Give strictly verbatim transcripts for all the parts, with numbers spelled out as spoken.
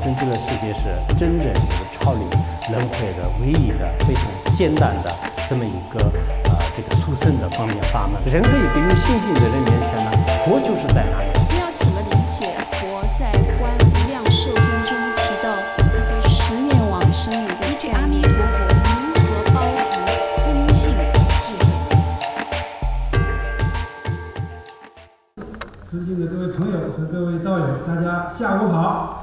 生极乐世界是真正就是超离轮回的唯一的非常简单的这么一个呃这个殊胜的方面法门。任何一个有信心的人面前呢，佛就是在那里。 你要怎么理解佛在《观无量寿经》中提到一个十念往生的一个阿弥陀佛如何包含空性智慧？ 尊敬的各位朋友和各位道友，大家下午好。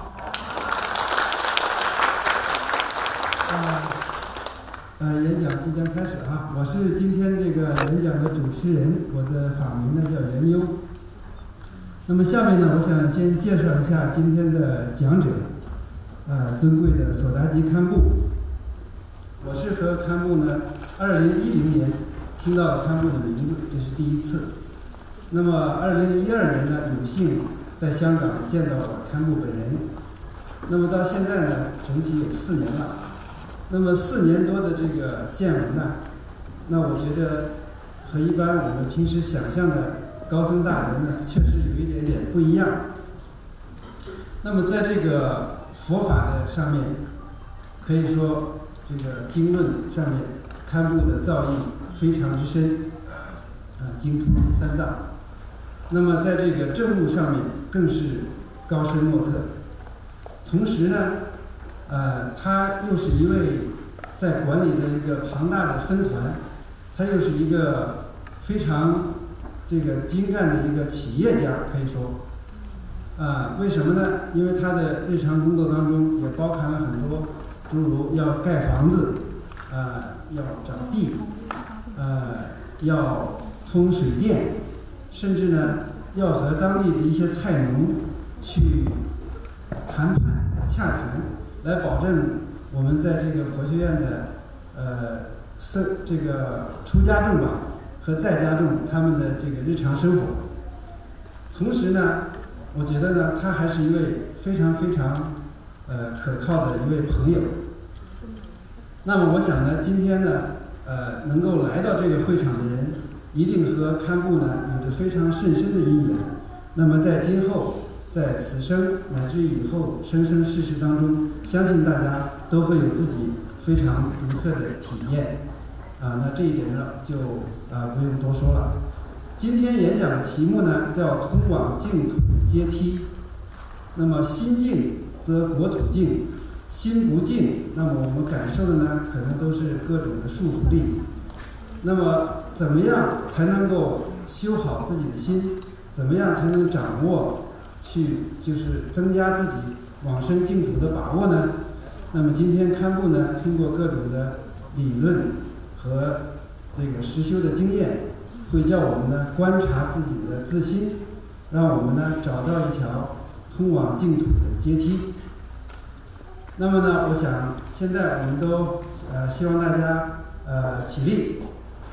呃，呃，演讲即将开始啊！我是今天这个演讲的主持人，我的法名呢叫袁优。那么下面呢，我想先介绍一下今天的讲者，呃，尊贵的索达吉堪布。我是和堪布呢，二零一零年听到了堪布的名字，这是第一次。那么二零一二年呢，有幸在香港见到了堪布本人。那么到现在呢，整体有四年了。那么四年多的这个见闻呢，那我觉得和一般我们平时想象的高僧大德呢，确实有一点点不一样。那么在这个佛法的上面，可以说这个经论上面，堪布的造诣非常之深，啊，精通三藏。那么在这个政务上面更是高深莫测。同时呢，呃，他又是一位在管理的一个庞大的僧团，他又是一个非常这个精干的一个企业家，可以说，啊、呃，为什么呢？因为他的日常工作当中也包含了很多，诸如要盖房子，啊、呃，要找地，呃，要通水电，甚至呢，要和当地的一些菜农去谈判、洽谈，来保证我们在这个佛学院的呃僧这个出家众吧和在家众他们的这个日常生活。同时呢，我觉得呢，他还是一位非常非常呃可靠的一位朋友。那么我想呢，今天呢，呃，能够来到这个会场的人，一定和堪布呢有着非常甚深的因缘。那么在今后，在此生乃至以后生生世世当中，相信大家都会有自己非常独特的体验。啊，那这一点呢，就啊不用多说了。今天演讲的题目呢，叫“通往净土的阶梯”。那么心净则国土净，心不净，那么我们感受的呢，可能都是各种的束缚力。那么怎么样才能够修好自己的心？怎么样才能掌握去就是增加自己往生净土的把握呢？那么今天堪布呢，通过各种的理论和这个实修的经验，会叫我们呢观察自己的自心，让我们呢找到一条通往净土的阶梯。那么呢，我想现在我们都呃希望大家呃起立。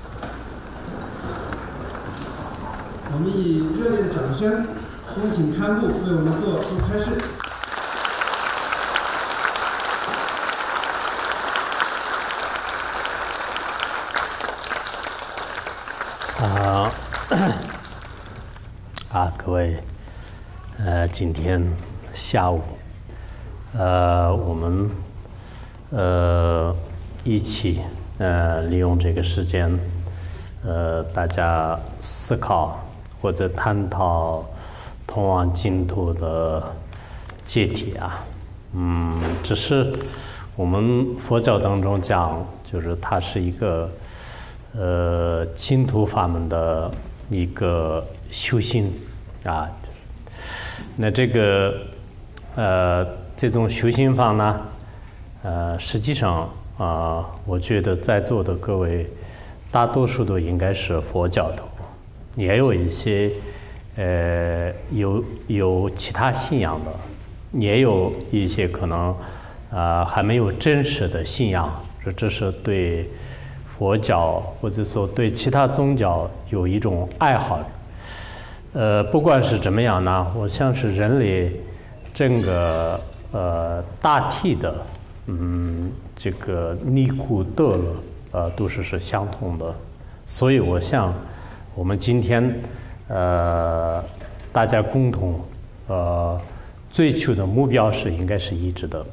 我们以热烈的掌声，恭请堪布为我们做出开示。 啊、呃、啊，各位，呃，今天下午，呃，我们呃一起呃利用这个时间，呃，大家思考或者探讨通往净土的阶梯啊，嗯，只是我们佛教当中讲，就是它是一个呃净土法门的一个修行啊。那这个呃这种修行法呢，呃，实际上啊、呃，我觉得在座的各位大多数都应该是佛教徒。也有一些呃有有其他信仰的，也有一些可能啊、呃、还没有真实的信仰，这只是对佛教或者说对其他宗教有一种爱好。呃，不管是怎么样呢，我想是人类整个呃大体的嗯这个离苦得乐呃都是是相同的，所以我想。我们今天，呃，大家共同，呃， 追求的目标是应该是一致的。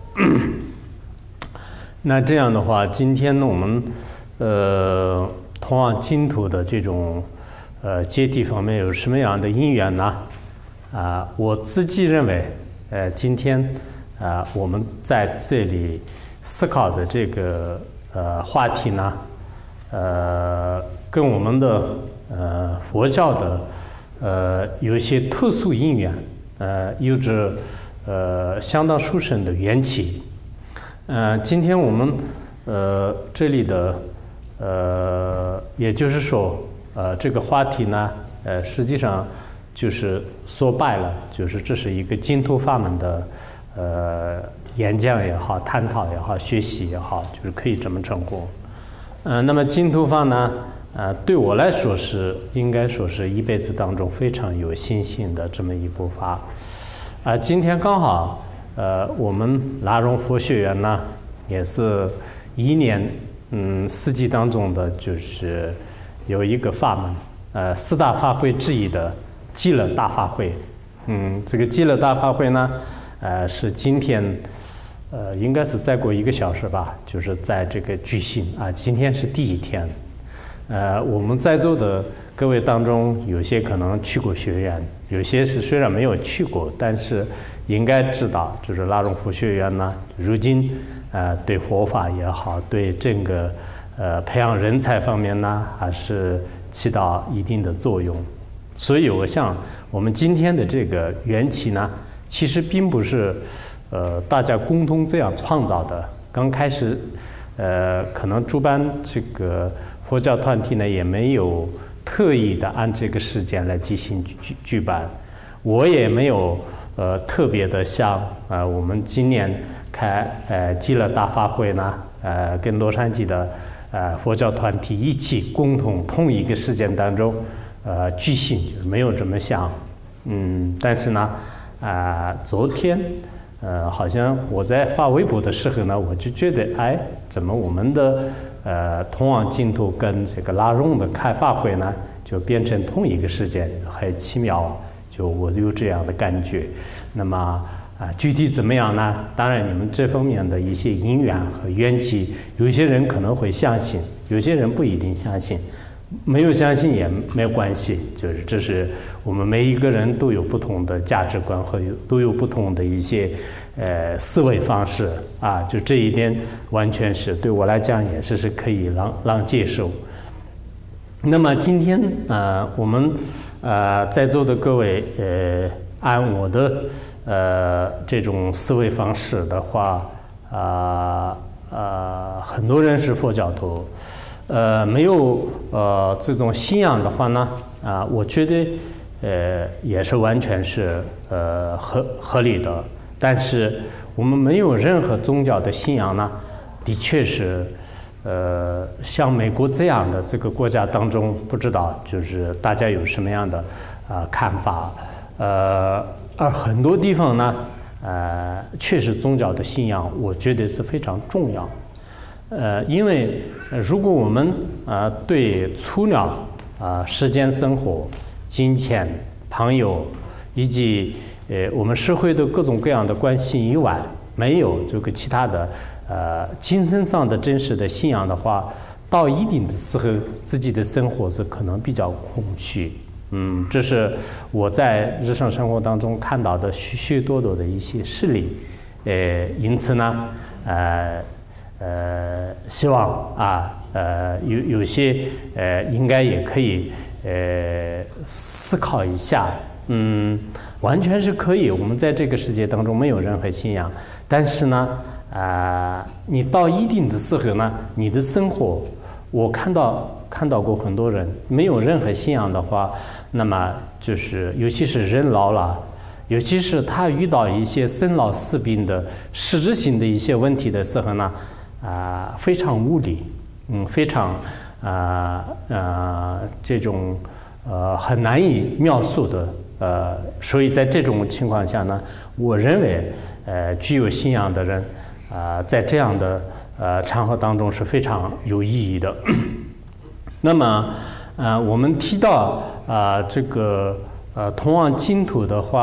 那这样的话，今天呢，我们呃通往净土的这种呃阶梯方面有什么样的因缘呢？啊、呃，我自己认为，呃，今天啊、呃、我们在这里思考的这个呃话题呢，呃，跟我们的呃佛教的呃有一些特殊因缘，呃，有着呃相当殊胜的缘起。呃，今天我们呃这里的呃，也就是说，呃，这个话题呢，呃，实际上就是说白了，就是这是一个净土法门的呃演讲也好，探讨也好，学习也好，就是可以这么称呼。嗯、呃，那么净土法呢，呃，对我来说是应该说是一辈子当中非常有信心的这么一部法。啊、呃，今天刚好。呃，我们拉荣佛学院呢，也是一年嗯四季当中的，就是有一个法门，呃，四大法会之一的极乐大法会。嗯，这个极乐大法会呢，呃，是今天呃应该是再过一个小时吧，就是在这个举行啊。今天是第一天，呃，我们在座的各位当中，有些可能去过学院，有些是虽然没有去过，但是应该知道，就是拉荣佛学院呢，如今呃对佛法也好，对整个呃培养人才方面呢，还是起到一定的作用。所以我想，我们今天的这个缘起呢，其实并不是呃大家共同这样创造的。刚开始，呃，可能主办这个佛教团体呢，也没有特意的按这个时间来进行举举办，我也没有。呃，特别的像呃，我们今年开呃极乐大法会呢，呃，跟洛杉矶的呃佛教团体一起共同同一个时间当中，呃举行，就是没有这么想，嗯，但是呢，啊、呃，昨天呃，好像我在发微博的时候呢，我就觉得，哎，怎么我们的呃通往净土跟这个拉荣的开法会呢，就变成同一个时间，很奇妙。就我有这样的感觉，那么啊、呃，具体怎么样呢？当然，你们这方面的一些因缘和缘起，有些人可能会相信，有些人不一定相信，没有相信也没有关系。就是这是我们每一个人都有不同的价值观和有都有不同的一些呃思维方式啊，就这一点完全是对我来讲也是是可以让让接受。那么今天呃，我们。呃，在座的各位，呃，按我的呃这种思维方式的话，啊、呃、啊、呃，很多人是佛教徒，呃，没有呃这种信仰的话呢，啊、呃，我觉得呃也是完全是呃合合理的。但是我们没有任何宗教的信仰呢，的确是。呃，像美国这样的这个国家当中，不知道就是大家有什么样的啊、呃、看法？呃，而很多地方呢，呃，确实宗教的信仰，我觉得是非常重要。呃，因为如果我们啊、呃、对除了啊、呃、世间生活、金钱、朋友以及呃我们社会的各种各样的关系以外，没有这个其他的。呃，精神上的真实的信仰的话，到一定的时候，自己的生活是可能比较空虚。嗯，这是我在日常生活当中看到的许许多多的一些事例。呃，因此呢，呃呃，希望啊，呃，有有些呃，应该也可以呃思考一下。嗯，完全是可以。我们在这个世界当中没有任何信仰，但是呢。啊、呃，你到一定的时候呢，你的生活，我看到看到过很多人没有任何信仰的话，那么就是尤其是人老了，尤其是他遇到一些生老死病的实质性的一些问题的时候呢，啊、呃，非常无力，嗯，非常啊啊、呃呃、这种呃很难以描述的，呃，所以在这种情况下呢，我认为呃具有信仰的人。啊、呃，在这样的呃场合当中是非常有意义的。那么，呃，我们提到啊、呃、这个呃通往净土的话，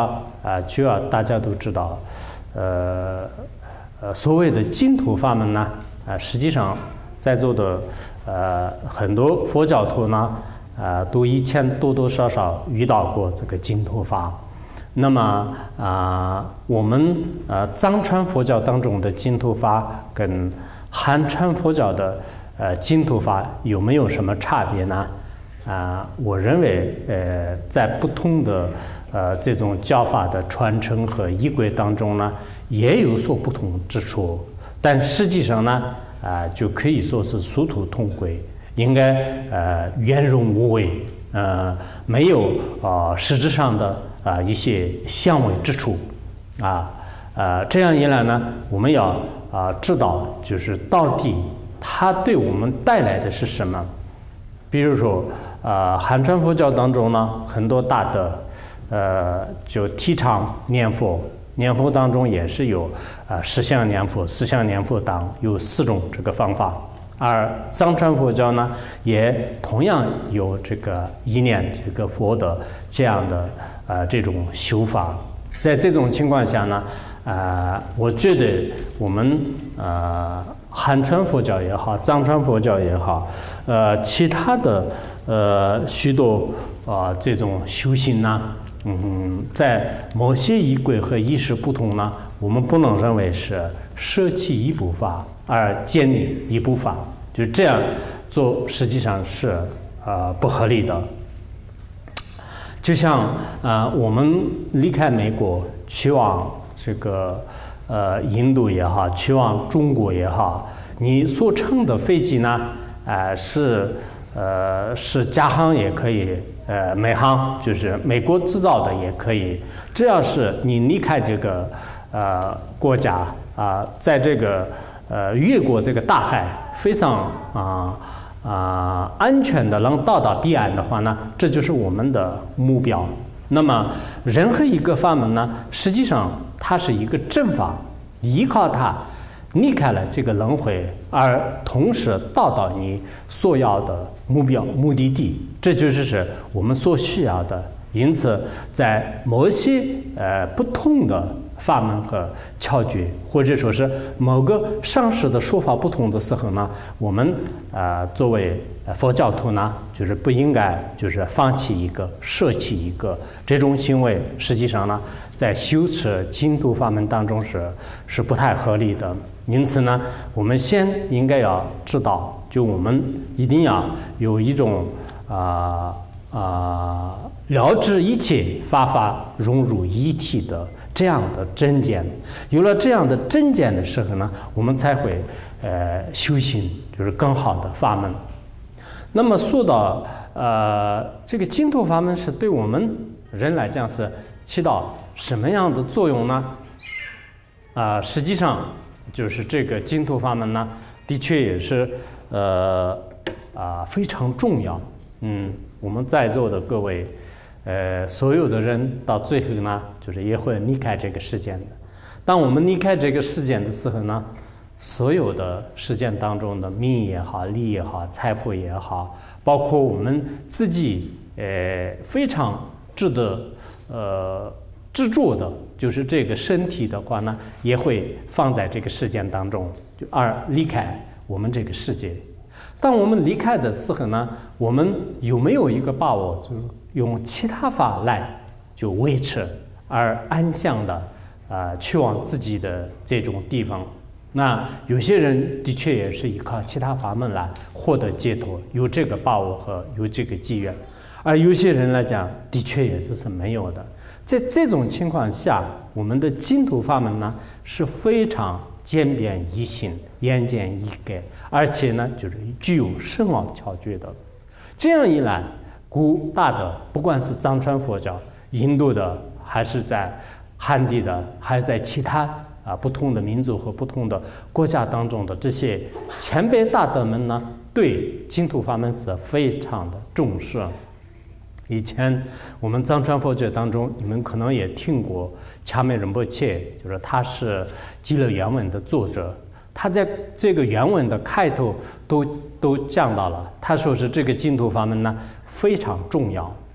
啊，就要大家都知道，呃呃，所谓的净土法门呢，啊，实际上在座的呃很多佛教徒呢，啊，都以前多多少少遇到过这个净土法。那么啊、呃，我们呃藏传佛教当中的净土法跟汉传佛教的呃净土法有没有什么差别呢？啊、呃，我认为呃在不同的呃这种教法的传承和仪轨当中呢，也有所不同之处，但实际上呢，啊、呃、就可以说是殊途同归，应该呃圆融无违，呃没有啊、呃、实质上的。啊，一些相违之处，啊，呃，这样一来呢，我们要啊知道，就是到底它对我们带来的是什么。比如说，呃，汉传佛教当中呢，很多大德，呃，就提倡念佛，念佛当中也是有啊十相念佛、十相念佛等有四种这个方法。而藏传佛教呢，也同样有这个一念这个佛的这样的呃这种修法。在这种情况下呢，呃，我觉得我们呃汉传佛教也好，藏传佛教也好，呃，其他的呃许多啊、呃、这种修行呢，嗯，在某些仪轨和仪式不同呢，我们不能认为是舍弃一部法而建立一部法，就这样做实际上是呃不合理的。就像呃我们离开美国去往这个呃印度也好，去往中国也好，你所乘的飞机呢，呃是呃是加航也可以，呃美航就是美国制造的也可以，只要是你离开这个呃国家啊、呃，在这个呃越过这个大海，非常啊。啊、呃，安全的能到达彼岸的话呢，这就是我们的目标。那么，任何一个法门呢，实际上它是一个正法，依靠它离开了这个轮回，而同时到达你所要的目标目的地，这就是我们所需要的。因此，在某些呃不同的法门和窍诀，或者说是某个上师的说法不同的时候呢，我们呃作为佛教徒呢，就是不应该就是放弃一个、舍弃一个这种行为。实际上呢，在修持净土法门当中是是不太合理的。因此呢，我们先应该要知道，就我们一定要有一种啊啊、呃呃、了知一切法法融入一体的这样的真见。有了这样的真见的时候呢，我们才会呃修行，就是更好的法门。那么说到呃这个净土法门是对我们人来讲是起到什么样的作用呢？啊、呃，实际上就是这个净土法门呢，的确也是呃啊、呃、非常重要。嗯，我们在座的各位。呃，所有的人到最后呢，就是也会离开这个世间的。当我们离开这个世间的时候呢，所有的世间当中的名也好、利也好、财富也好，包括我们自己呃非常值得呃执着的，就是这个身体的话呢，也会放在这个世间当中，就而离开我们这个世界。当我们离开的时候呢，我们有没有一个把握，就是用其他法来就维持而安详的啊、呃、去往自己的这种地方？那有些人的确也是依靠其他法门来获得解脱，有这个把握和有这个机缘，而有些人来讲，的确也是没有的。在这种情况下，我们的净土法门呢是非常简便易行、言简意赅，而且呢就是具有深奥巧诀的。这样一来，古大德不管是藏传佛教、印度的，还是在汉地的，还是在其他啊不同的民族和不同的国家当中的这些前辈大德们呢，对净土法门是非常的重视。以前我们藏传佛教当中，你们可能也听过掐美仁波切，就是他是极乐原文的作者。他在这个原文的开头都都讲到了，他说是这个净土法门呢非常重要，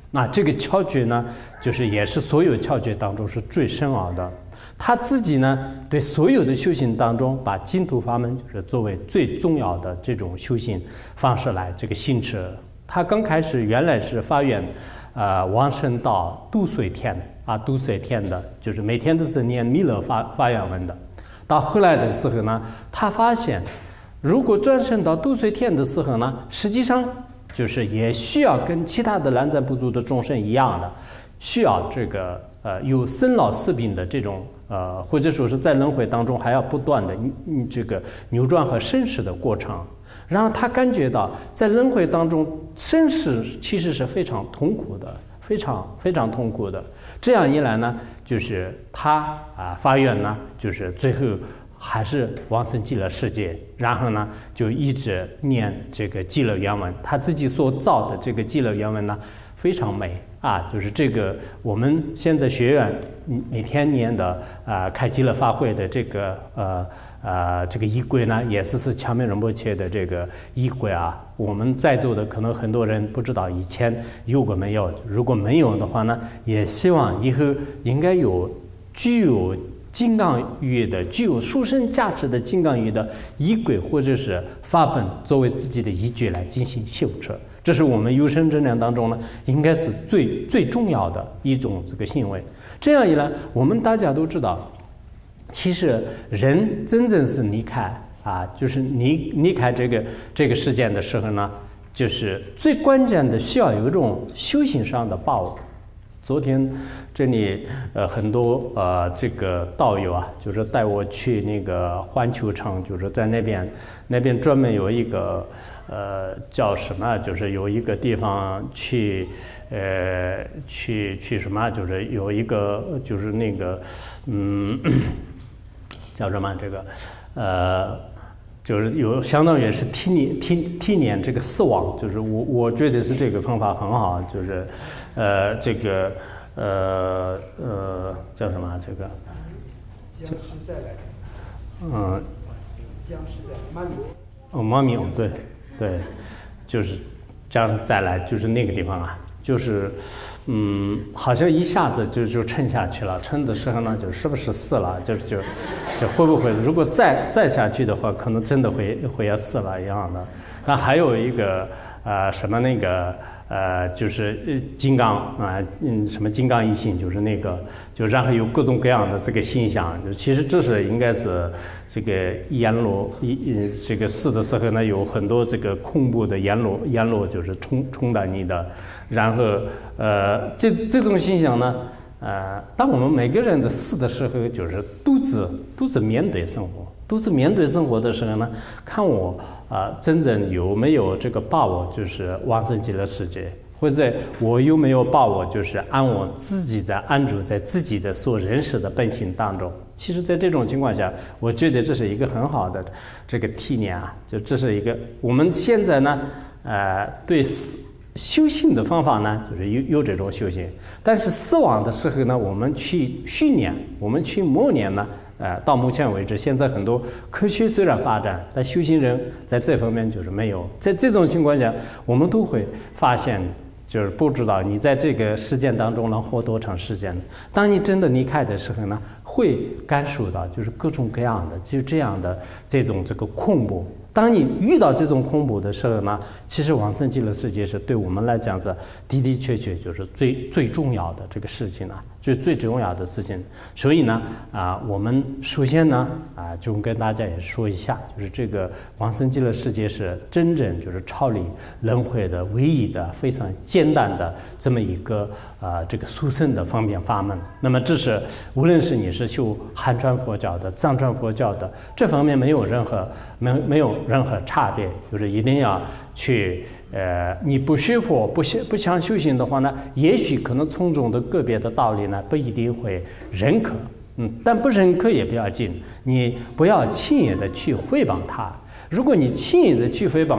那这个窍诀呢，就是也是所有窍诀当中是最深奥的。他自己呢，对所有的修行当中，把净土法门就是作为最重要的这种修行方式来这个行持。他刚开始原来是发愿，呃，往生到度岁天啊，度岁天的，就是每天都是念弥勒发发愿文的。到后来的时候呢，他发现，如果转生到度岁天的时候呢，实际上就是也需要跟其他的南瞻部族的众生一样的，需要这个呃有生老死病的这种呃，或者说是在轮回当中还要不断的嗯这个扭转和生死的过程。然后他感觉到在轮回当中生死其实是非常痛苦的，非常非常痛苦的。这样一来呢，就是他啊发愿呢，就是最后还是往生极乐世界，然后呢就一直念这个极乐愿文。他自己所造的这个极乐愿文呢非常美啊，就是这个我们现在学院每天念的啊、呃、开极乐法会的这个呃呃这个仪轨呢，也是是强面仁波切的这个仪轨啊。我们在座的可能很多人不知道以前有过没有，如果没有的话呢，也希望以后应该有具有金刚语的、具有殊胜价值的金刚语的仪轨或者是法本作为自己的依据来进行修持，这是我们有生之年当中呢，应该是最最重要的一种这个行为。这样一来，我们大家都知道，其实人真正是离开啊，就是离离开这个这个世界的时候呢，就是最关键的需要有一种修行上的把握。昨天这里呃很多呃这个道友啊，就是带我去那个环球城，就是在那边那边专门有一个呃叫什么，就是有一个地方去呃去去什么，就是有一个就是那个嗯叫什么这个呃。就是有相当于是体验体体验这个死亡，就是我我觉得是这个方法很好，就是呃这个呃呃叫什么这个僵尸再来， 嗯， 僵尸再来，妈咪， 哦妈咪，对对，就是僵尸再来，就是那个地方啊，就是嗯，好像一下子就就沉下去了，沉的时候呢，就是不是死了，就就就会不会，如果再再下去的话，可能真的会会要死了一样的。那还有一个呃什么那个呃就是呃金刚啊嗯什么金刚一心，就是那个就然后有各种各样的这个现象，就其实这是应该是这个阎罗一这个死的时候呢，有很多这个恐怖的阎罗阎罗就是冲冲到你的。然后，呃，这这种现象呢，呃，当我们每个人的死的时候，就是独自独自面对生活，独自面对生活的时候呢，看我啊、呃，真正有没有这个把握，就是往生极乐世界，或者我有没有把握，就是按我自己在安住在自己的所认识的本性当中。其实，在这种情况下，我觉得这是一个很好的这个体验啊，就这是一个我们现在呢，呃，对死。修行的方法呢，就是有有这种修行，但是死亡的时候呢，我们去训练，我们去磨练呢，呃，到目前为止，现在很多科学虽然发展，但修行人在这方面就是没有。在这种情况下，我们都会发现，就是不知道你在这个时间当中能活多长时间。当你真的离开的时候呢，会感受到就是各种各样的就这样的这种这个恐怖。当你遇到这种恐怖的时候呢，其实往生极乐世界是对我们来讲是的的确确就是最最重要的这个事情啊，就是最重要的事情。所以呢，啊，我们首先呢，啊，就跟大家也说一下，就是这个往生极乐世界是真正就是超离轮回的唯一的非常简单的这么一个啊这个殊胜的方便法门。那么这是无论是你是修汉传佛教的、藏传佛教的，这方面没有任何没没有。任何差别，就是一定要去呃，你不学佛不想不想修行的话呢，也许可能从中的个别的道理呢不一定会认可，嗯，但不认可也不要紧，你不要轻易的去诽谤他。如果你轻易的去诽谤呢，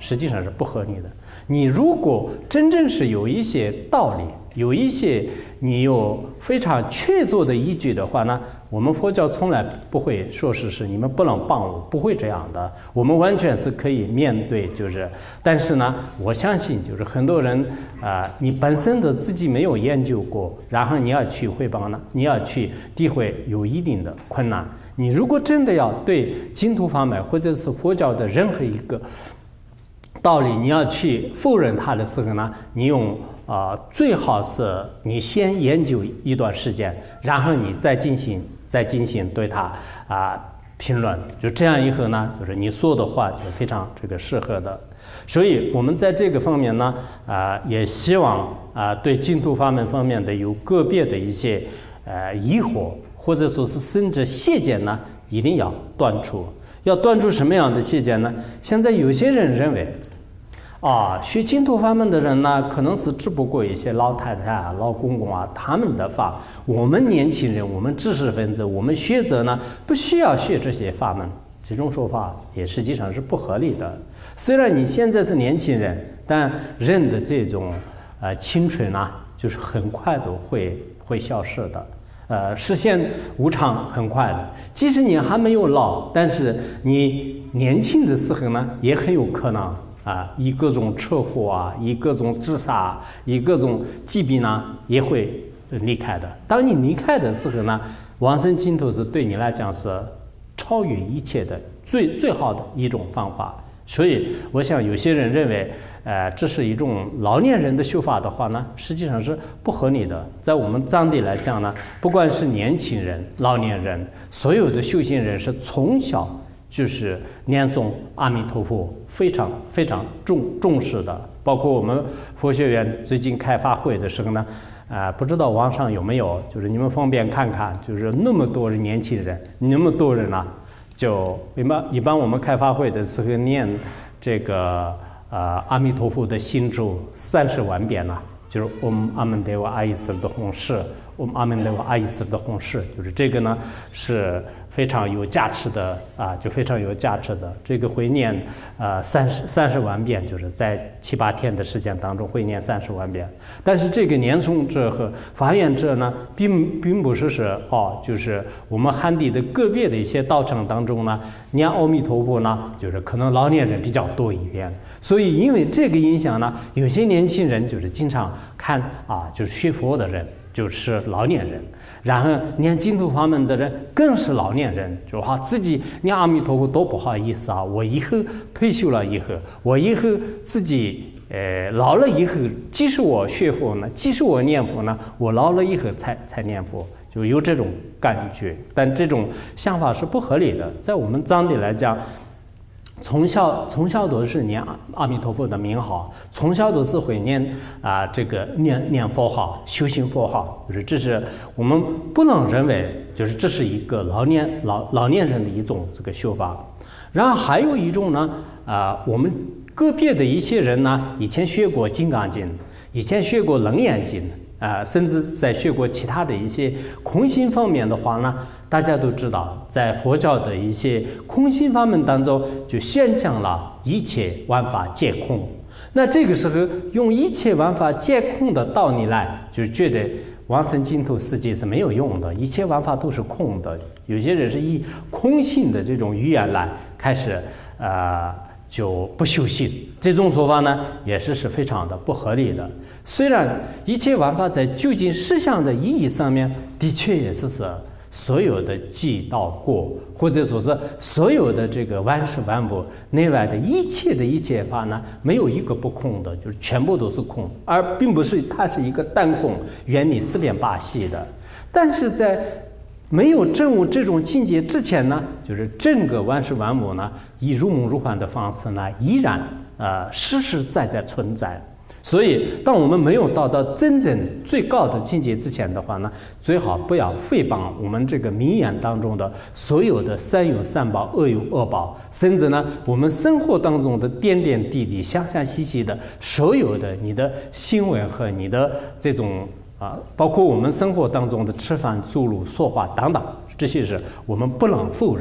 实际上是不合理的。你如果真正是有一些道理，有一些你有非常确凿的依据的话呢，我们佛教从来不会说是是你们不能帮我，不会这样的。我们完全是可以面对，就是，但是呢，我相信就是很多人啊、呃，你本身的自己没有研究过，然后你要去汇报呢，你要去诋毁，有一定的困难。你如果真的要对净土法门或者是佛教的任何一个道理，你要去否认它的时候呢，你用啊、呃，最好是你先研究一段时间，然后你再进行再进行对它啊、呃、评论。就这样以后呢，就是你说的话就非常这个适合的。所以我们在这个方面呢，啊、呃，也希望啊、呃，对净土法门方面的有个别的一些呃疑惑，或者说是甚至邪见呢，一定要断除。要断除什么样的邪见呢？现在有些人认为，啊，学净土法门的人呢，可能是只不过一些老太太啊、老公公啊，他们的法。我们年轻人，我们知识分子，我们学者呢，不需要学这些法门。这种说法也实际上是不合理的。虽然你现在是年轻人，但人的这种呃青春啊，就是很快都会会消失的。呃，实现无常很快的。即使你还没有老，但是你年轻的时候呢，也很有可能啊，以各种车祸啊，以各种自杀，以各种疾病呢，也会离开的。当你离开的时候呢，往生净土是对你来讲是超越一切的最最好的一种方法。所以，我想有些人认为，呃，这是一种老年人的修法的话呢，实际上是不合理的。在我们藏地来讲呢，不管是年轻人、老年人，所有的修行人是从小就是念诵阿弥陀佛，非常非常重重视的。包括我们佛学院最近开发会的时候呢，啊、呃，不知道网上有没有，就是你们方便看看，就是那么多人年轻人，那么多人啊。就一般一般我们开发会的时候念这个呃阿弥陀佛的心咒三十万遍呢、啊，就是我们阿门德瓦阿伊斯的弘誓，我们阿门德瓦阿伊斯的弘誓，就是这个呢是非常有价值的啊，就非常有价值的。这个会念呃三十三十万遍，就是在七八天的时间当中会念三十万遍。但是这个念诵者和发愿者呢，并并不是是哦，就是我们汉地的个别的一些道场当中呢，念阿弥陀佛呢，就是可能老年人比较多一点。所以因为这个影响呢，有些年轻人就是经常看啊，就是学佛的人。就是老年人，然后念净土法门的人更是老年人，就哈自己念阿弥陀佛都不好意思啊！我以后退休了以后，我以后自己呃老了以后，即使我学佛呢，即使我念佛呢，我老了以后才才念佛，就有这种感觉。但这种想法是不合理的，在我们藏地来讲。从小从小都是念阿弥陀佛的名号，从小都是会念啊、呃、这个念念佛号，修行佛号，就是这是我们不能认为就是这是一个老年老老年人的一种这个修法。然后还有一种呢啊、呃，我们个别的一些人呢，以前学过《金刚经》，以前学过《楞严经》啊、呃，甚至在学过其他的一些空性方面的话呢。大家都知道，在佛教的一些空性法门当中，就宣讲了一切万法皆空。那这个时候，用一切万法皆空的道理来，就觉得往生净土世界是没有用的，一切万法都是空的。有些人是以空性的这种语言来开始，呃，就不修行。这种说法呢，也是是非常的不合理的。虽然一切万法在究竟实相的意义上面，的确也是是。所有的即到过，或者说是所有的这个万事万物内外的一切的一切法呢，没有一个不空的，就是全部都是空，而并不是它是一个单空原理四边八系的。但是在没有证悟这种境界之前呢，就是整个万事万物呢，以如梦如幻的方式呢，依然呃实实在在存在。所以，当我们没有到达真正最高的境界之前的话呢，最好不要诽谤我们这个名言当中的所有的善有善报，恶有恶报，甚至呢，我们生活当中的点点滴滴、详详细细的所有的你的行为和你的这种啊，包括我们生活当中的吃饭、走路、说话等等，这些是我们不能否认的。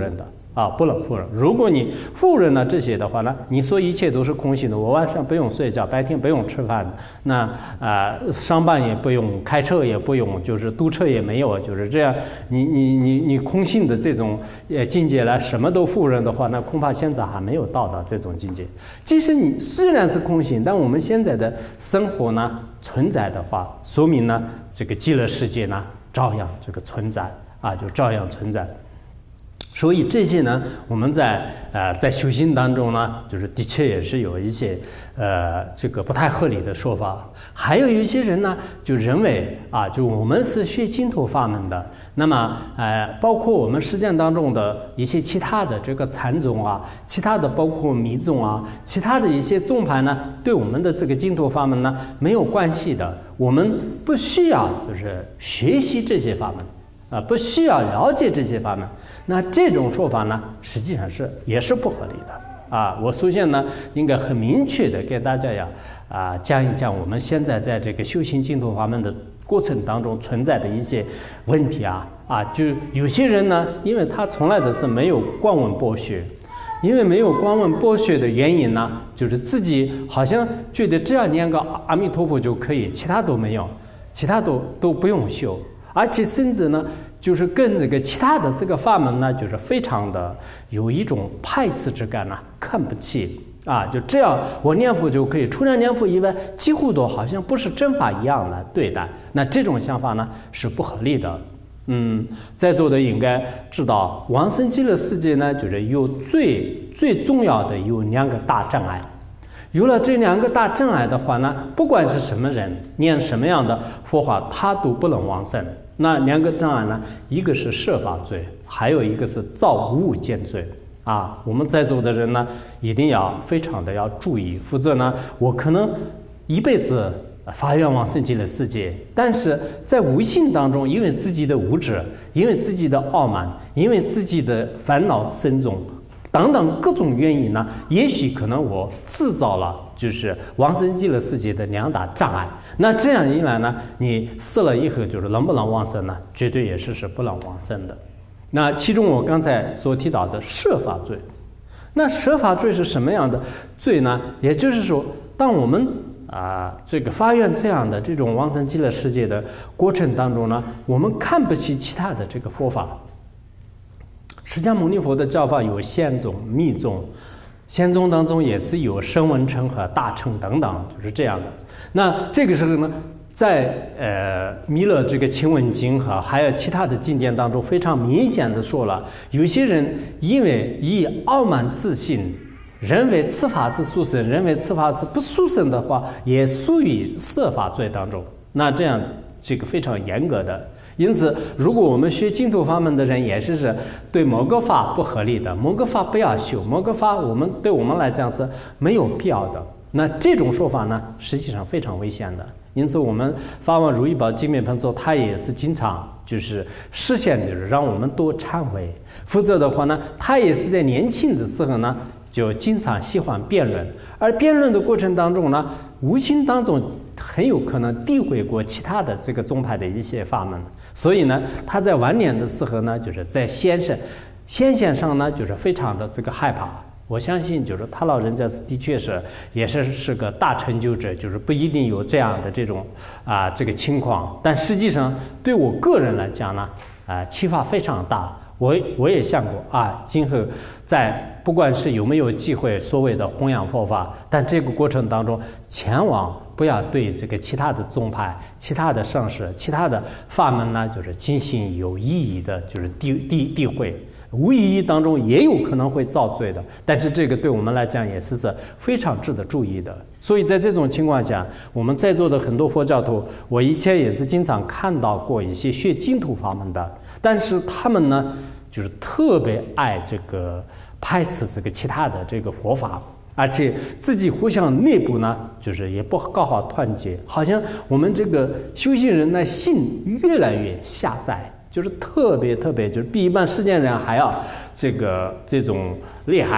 啊，不能否认。如果你否认了这些的话呢，你说一切都是空性的，我晚上不用睡觉，白天不用吃饭，那啊、呃、上班也不用，开车也不用，就是堵车也没有，就是这样。你你你你空性的这种呃境界来什么都否认的话，那恐怕现在还没有到达这种境界。即使你虽然是空性，但我们现在的生活呢存在的话，说明呢这个极乐世界呢照样这个存在啊，就照样存在。所以这些呢，我们在呃在修行当中呢，就是的确也是有一些呃这个不太合理的说法。还有一些人呢，就认为啊，就我们是学净土法门的，那么呃包括我们实践当中的一些其他的这个禅宗啊，其他的包括密宗啊，其他的一些宗派呢，对我们的这个净土法门呢没有关系的，我们不需要就是学习这些法门。啊，不需要了解这些法门，那这种说法呢，实际上是也是不合理的啊。我首先呢，应该很明确的给大家呀啊讲一讲我们现在在这个修行净土法门的过程当中存在的一些问题啊啊，就有些人呢，因为他从来都是没有观闻博学，因为没有观闻博学的原因呢，就是自己好像觉得这样念个阿弥陀佛就可以，其他都没有，其他都都不用修。而且甚至呢，就是跟这个其他的这个法门呢，就是非常的有一种排斥之感呢、啊，看不起啊，就这样我念佛就可以，除了念佛以外，几乎都好像不是真法一样的对待。那这种想法呢是不合理的。嗯，在座的应该知道，往生极乐世界呢，就是有最最重要的有两个大障碍。有了这两个大障碍的话呢，不管是什么人念什么样的佛法，他都不能往生。那两个障碍呢，一个是设法罪，还有一个是造物见罪啊。我们在座的人呢，一定要非常的要注意，否则呢，我可能一辈子发愿往生极乐世界，但是在无形当中，因为自己的无知，因为自己的傲慢，因为自己的烦恼深重。等等各种原因呢，也许可能我制造了就是往生极乐世界的两大障碍。那这样一来呢，你死了以后就是能不能往生呢？绝对也是是不能往生的。那其中我刚才所提到的设法罪，那设法罪是什么样的罪呢？也就是说，当我们啊这个发愿这样的这种往生极乐世界的过程当中呢，我们看不起其他的这个佛法。释迦牟尼佛的教法有显宗、密宗，显宗当中也是有声闻乘和大乘等等，就是这样的。那这个时候呢，在呃弥勒这个请问经和还有其他的经典当中，非常明显的说了，有些人因为以傲慢自信，认为此法是殊胜，认为此法是不殊胜的话，也属于设法罪当中。那这样这个非常严格的。因此，如果我们学净土法门的人也是是对某个法不合理的，某个法不要修，某个法我们对我们来讲是没有必要的，那这种说法呢，实际上非常危险的。因此，我们法王如意宝净面盆座，他也是经常就是实现，就是让我们多忏悔。否则的话呢，他也是在年轻的时候呢，就经常喜欢辩论，而辩论的过程当中呢，无形当中很有可能诋毁过其他的这个宗派的一些法门。所以呢，他在晚年的时候呢，就是在先生先线上呢，就是非常的这个害怕。我相信，就是他老人家是的确是也是是个大成就者，就是不一定有这样的这种啊这个情况。但实际上，对我个人来讲呢，啊启发非常大。我我也想过啊，今后在不管是有没有机会所谓的弘扬佛法，但这个过程当中，千万不要对这个其他的宗派、其他的圣师、其他的法门呢，就是进行有意义的，就是诋诋诋毁，无意义当中也有可能会造罪的。但是这个对我们来讲也是是非常值得注意的。所以在这种情况下，我们在座的很多佛教徒，我以前也是经常看到过一些学净土法门的，但是他们呢，就是特别爱这个排斥这个其他的这个佛法。而且自己互相内部呢，就是也不搞好团结，好像我们这个修行人呢，心越来越狭窄，就是特别特别，就是比一般世间人还要这个这种厉害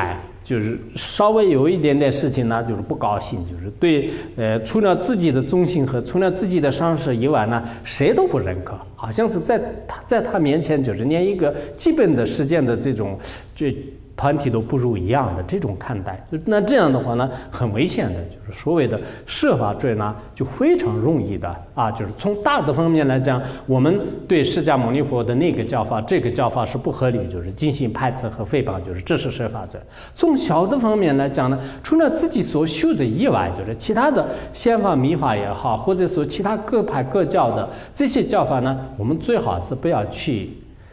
就是稍微有一点点事情呢，就是不高兴，就是对呃除了自己的宗信和除了自己的上师以外呢，谁都不认可，好像是在他在他面前就是连一个基本的实践的这种这。团体都不如一样的这种看待，就那这样的话呢，很危险的，就是所谓的摄法罪呢，就非常容易的啊，就是从大的方面来讲，我们对释迦牟尼佛的那个教法，这个教法是不合理，就是进行排斥和诽谤，就是这是摄法罪。从小的方面来讲呢，除了自己所修的以外，就是其他的宪法、密法也好，或者说其他各派各教的这些教法呢，我们最好是不要去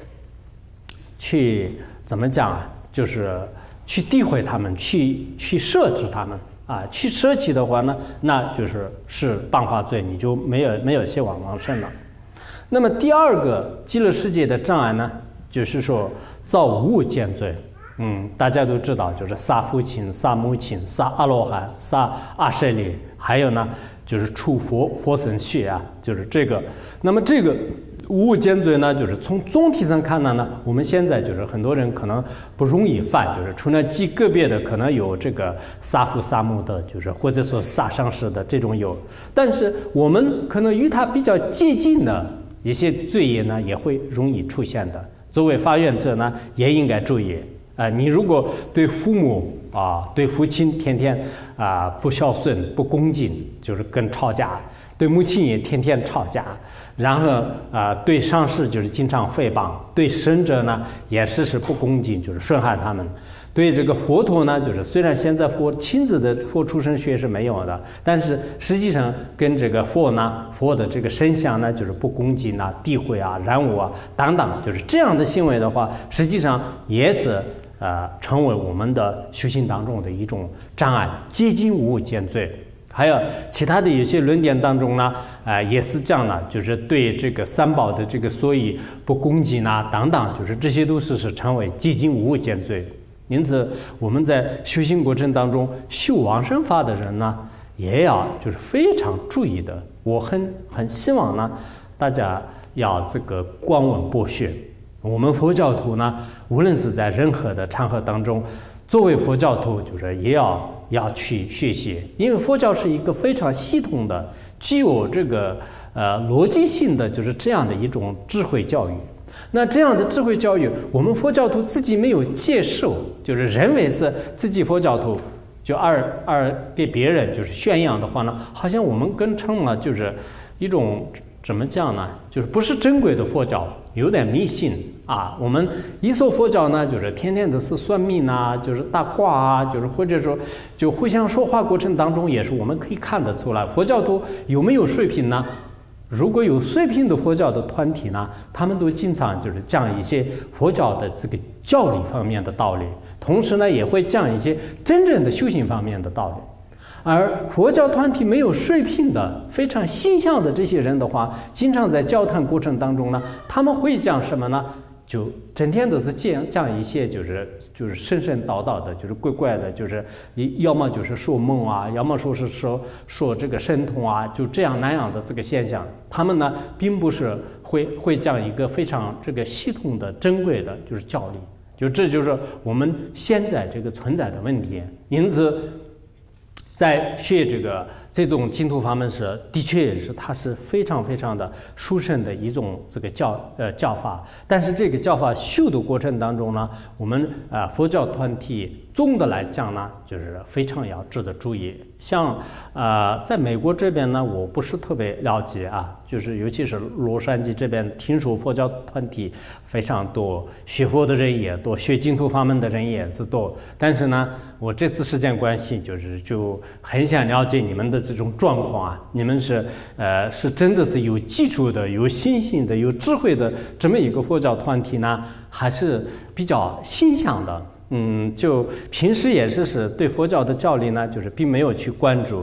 去怎么讲啊？就是去诋毁他们，去去设置他们啊，去舍弃的话呢，那就是是谤法罪，你就没有没有希望往生了。那么第二个极乐世界的障碍呢，就是说造无物见罪。嗯，大家都知道，就是杀父亲、杀母亲、杀阿罗汉、杀阿舍利，还有呢就是出佛佛身血啊，就是这个。那么这个。无物见罪呢，就是从总体上看呢呢，我们现在就是很多人可能不容易犯，就是除了极个别的可能有这个杀父杀母的，就是或者说杀上师的这种有，但是我们可能与他比较接近的一些罪业呢，也会容易出现的。作为发愿者呢，也应该注意啊、呃，你如果对父母啊、对父亲天天啊、呃、不孝顺、不恭敬，就是跟吵架。对母亲也天天吵架，然后啊、呃，对上师就是经常诽谤，对生者呢也时时不恭敬，就是损害他们。对这个佛陀呢，就是虽然现在佛亲自的佛出生学是没有的，但是实际上跟这个佛呢，佛的这个身相呢，就是不恭敬啊、诋毁啊、染污啊等等，就是这样的行为的话，实际上也是呃成为我们的修行当中的一种障碍，接近无物见罪。还有其他的有些论点当中呢，啊、呃，也是这样的，就是对这个三宝的这个所以不恭敬啊等等，就是这些都是是成为接近无物见罪。因此，我们在修行过程当中修往生法的人呢，也要就是非常注意的。我很很希望呢，大家要这个观闻博学。我们佛教徒呢，无论是在任何的场合当中，作为佛教徒，就是也要。要去学习，因为佛教是一个非常系统的、具有这个呃逻辑性的，就是这样的一种智慧教育。那这样的智慧教育，我们佛教徒自己没有接受，就是认为是自己佛教徒，就二二给别人就是宣扬的话呢，好像我们跟成了就是一种怎么讲呢？就是不是正规的佛教，有点迷信啊。我们一说佛教呢，就是天天的是算命啊，就是大卦啊，就是或者说就互相说话过程当中，也是我们可以看得出来，佛教徒有没有水平呢？如果有水平的佛教的团体呢，他们都经常就是讲一些佛教的这个教理方面的道理，同时呢，也会讲一些真正的修行方面的道理。而佛教团体没有水平的、非常形象的这些人的话，经常在交谈过程当中呢，他们会讲什么呢？就整天都是讲讲一些就是就是神神叨叨的，就是怪怪的，就是要么就是说梦啊，要么说是说说这个神通啊，就这样那样的这个现象。他们呢，并不是会会讲一个非常这个系统的、珍贵的，就是教理。就这就是我们现在这个存在的问题。因此，在学这个这种净土法门时，的确也是它是非常非常的殊胜的一种这个教呃教法。但是这个教法修的过程当中呢，我们啊、呃、佛教团体总的来讲呢，就是非常要值得注意。像呃在美国这边呢，我不是特别了解啊，就是尤其是洛杉矶这边，听说佛教团体非常多，学佛的人也多，学净土法门的人也是多。但是呢，我这次时间关系，就是就很想了解你们的这种状况啊，你们是呃是真的是有基础的、有信心的、有智慧的这么一个佛教团体呢，还是比较形象的？嗯，就平时也是是对佛教的教理呢，就是并没有去关注，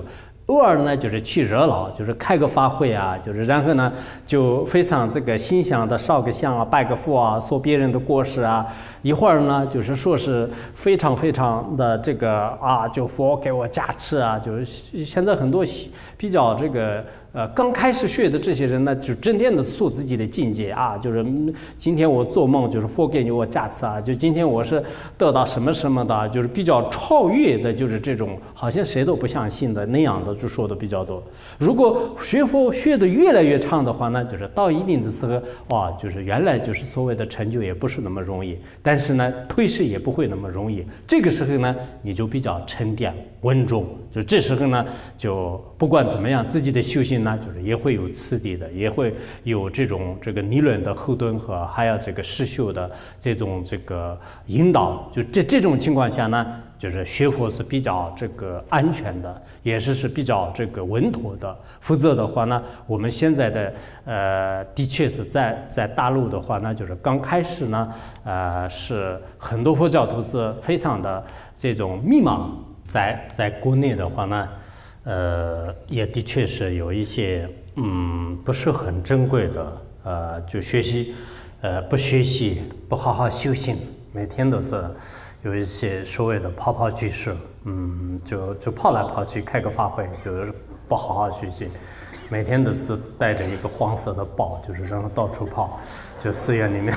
偶尔呢就是去热闹，就是开个法会啊，就是然后呢就非常这个欣赏的烧个香啊，拜个佛啊，说别人的过失啊。一会儿呢就是说是非常非常的这个啊，就佛给我加持啊，就是现在很多比较这个。呃，刚开始学的这些人呢，就整天的塑自己的境界啊，就是今天我做梦，就是佛给我加持啊，就今天我是得到什么什么的，就是比较超越的，就是这种好像谁都不相信的那样的，就说的比较多。如果学佛学的越来越长的话呢，就是到一定的时候，哇，就是原来就是所谓的成就也不是那么容易，但是呢，退失也不会那么容易。这个时候呢，你就比较沉淀稳重，就这时候呢，就不管怎么样，自己的修行。那就是也会有次第的，也会有这种这个理论的后盾和还有这个实修的这种这个引导。就这这种情况下呢，就是学佛是比较这个安全的，也是是比较这个稳妥的。否则的话呢，我们现在的呃，的确是在在大陆的话呢，就是刚开始呢，呃，是很多佛教徒是非常的这种迷茫，在在国内的话呢。呃，也的确是有一些嗯不是很珍贵的，呃，就学习，呃，不学习，不好好修行，每天都是有一些所谓的泡泡居士，嗯，就就跑来跑去开个法会，就是不好好学习，每天都是带着一个黄色的包，就是让他到处跑，就寺院里面，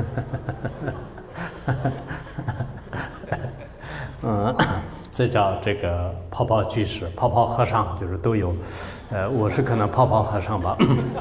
嗯。这叫这个泡泡居士、泡泡和尚，就是都有。呃，我是可能泡泡和尚吧。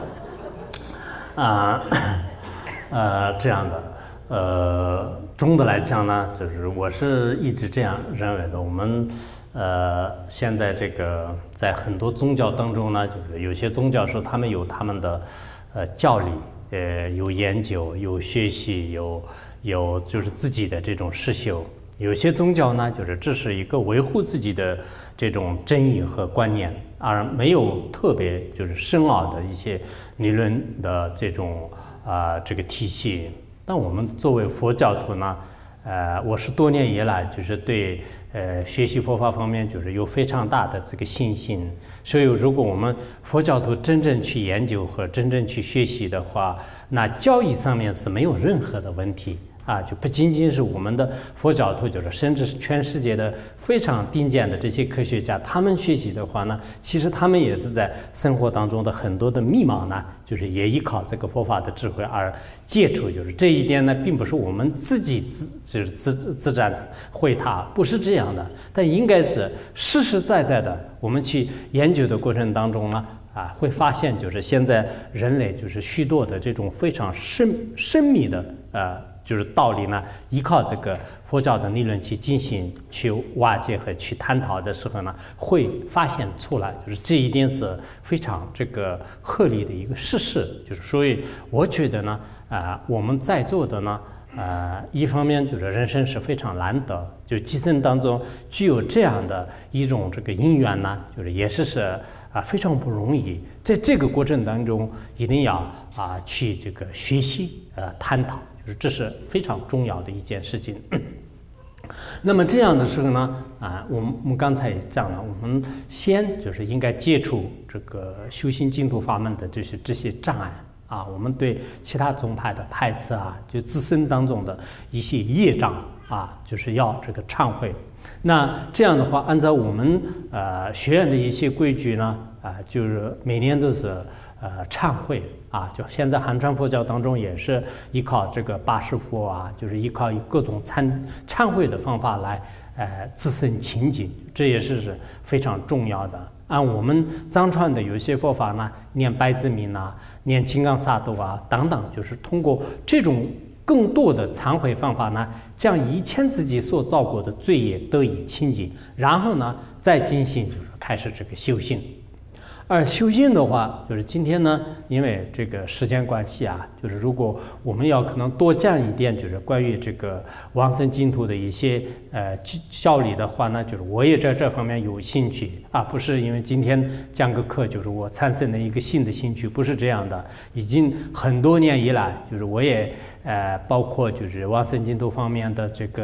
啊，呃，这样的。呃，总的来讲呢，就是我是一直这样认为的。我们呃，现在这个在很多宗教当中呢，就是有些宗教是他们有他们的呃教理，呃，有研究、有学习、有有就是自己的这种实修。有些宗教呢，就是这是一个维护自己的这种真义和观念，而没有特别就是深奥的一些理论的这种啊、呃、这个体系。但我们作为佛教徒呢，呃，我是多年以来就是对呃学习佛法方面就是有非常大的这个信心。所以，如果我们佛教徒真正去研究和真正去学习的话，那教义上面是没有任何的问题。啊，就不仅仅是我们的佛教徒，就是甚至是全世界的非常顶尖的这些科学家，他们学习的话呢，其实他们也是在生活当中的很多的迷茫呢，就是也依靠这个佛法的智慧而解除。就是这一点呢，并不是我们自己自就是自自然会它，不是这样的，但应该是实实在在的，我们去研究的过程当中呢。啊，会发现就是现在人类就是许多的这种非常深深密的呃，就是道理呢，依靠这个佛教的理论去进行去瓦解和去探讨的时候呢，会发现出来，就是这一点是非常这个合理的一个事实。就是所以我觉得呢，啊、呃，我们在座的呢。呃，一方面就是人生是非常难得，就今生当中具有这样的一种这个因缘呢，就是也是是啊、呃、非常不容易。在这个过程当中，一定要啊、呃、去这个学习呃探讨，就是这是非常重要的一件事情。那么这样的时候呢，啊、呃，我们我们刚才也讲了，我们先就是应该接触这个修行净土法门的这些这些障碍。啊，我们对其他宗派的排斥啊，就自身当中的一些业障啊，就是要这个忏悔。那这样的话，按照我们呃学院的一些规矩呢，啊、呃，就是每年都是呃忏悔啊。就现在汉传佛教当中也是依靠这个八识佛啊，就是依靠各种忏忏悔的方法来呃自身清净，这也是是非常重要的。按我们藏传的有些佛法呢，念百字明啊，念金刚萨埵啊等等，就是通过这种更多的忏悔方法呢，将以前自己所造过的罪业得以清净，然后呢再进行就是开始这个修行。而修行的话，就是今天呢，因为这个时间关系啊，就是如果我们要可能多讲一点，就是关于这个往生净土的一些呃教理的话呢，就是我也在这方面有兴趣啊，不是因为今天讲个课，就是我产生了一个新的兴趣，不是这样的，已经很多年以来，就是我也呃包括就是往生净土方面的这个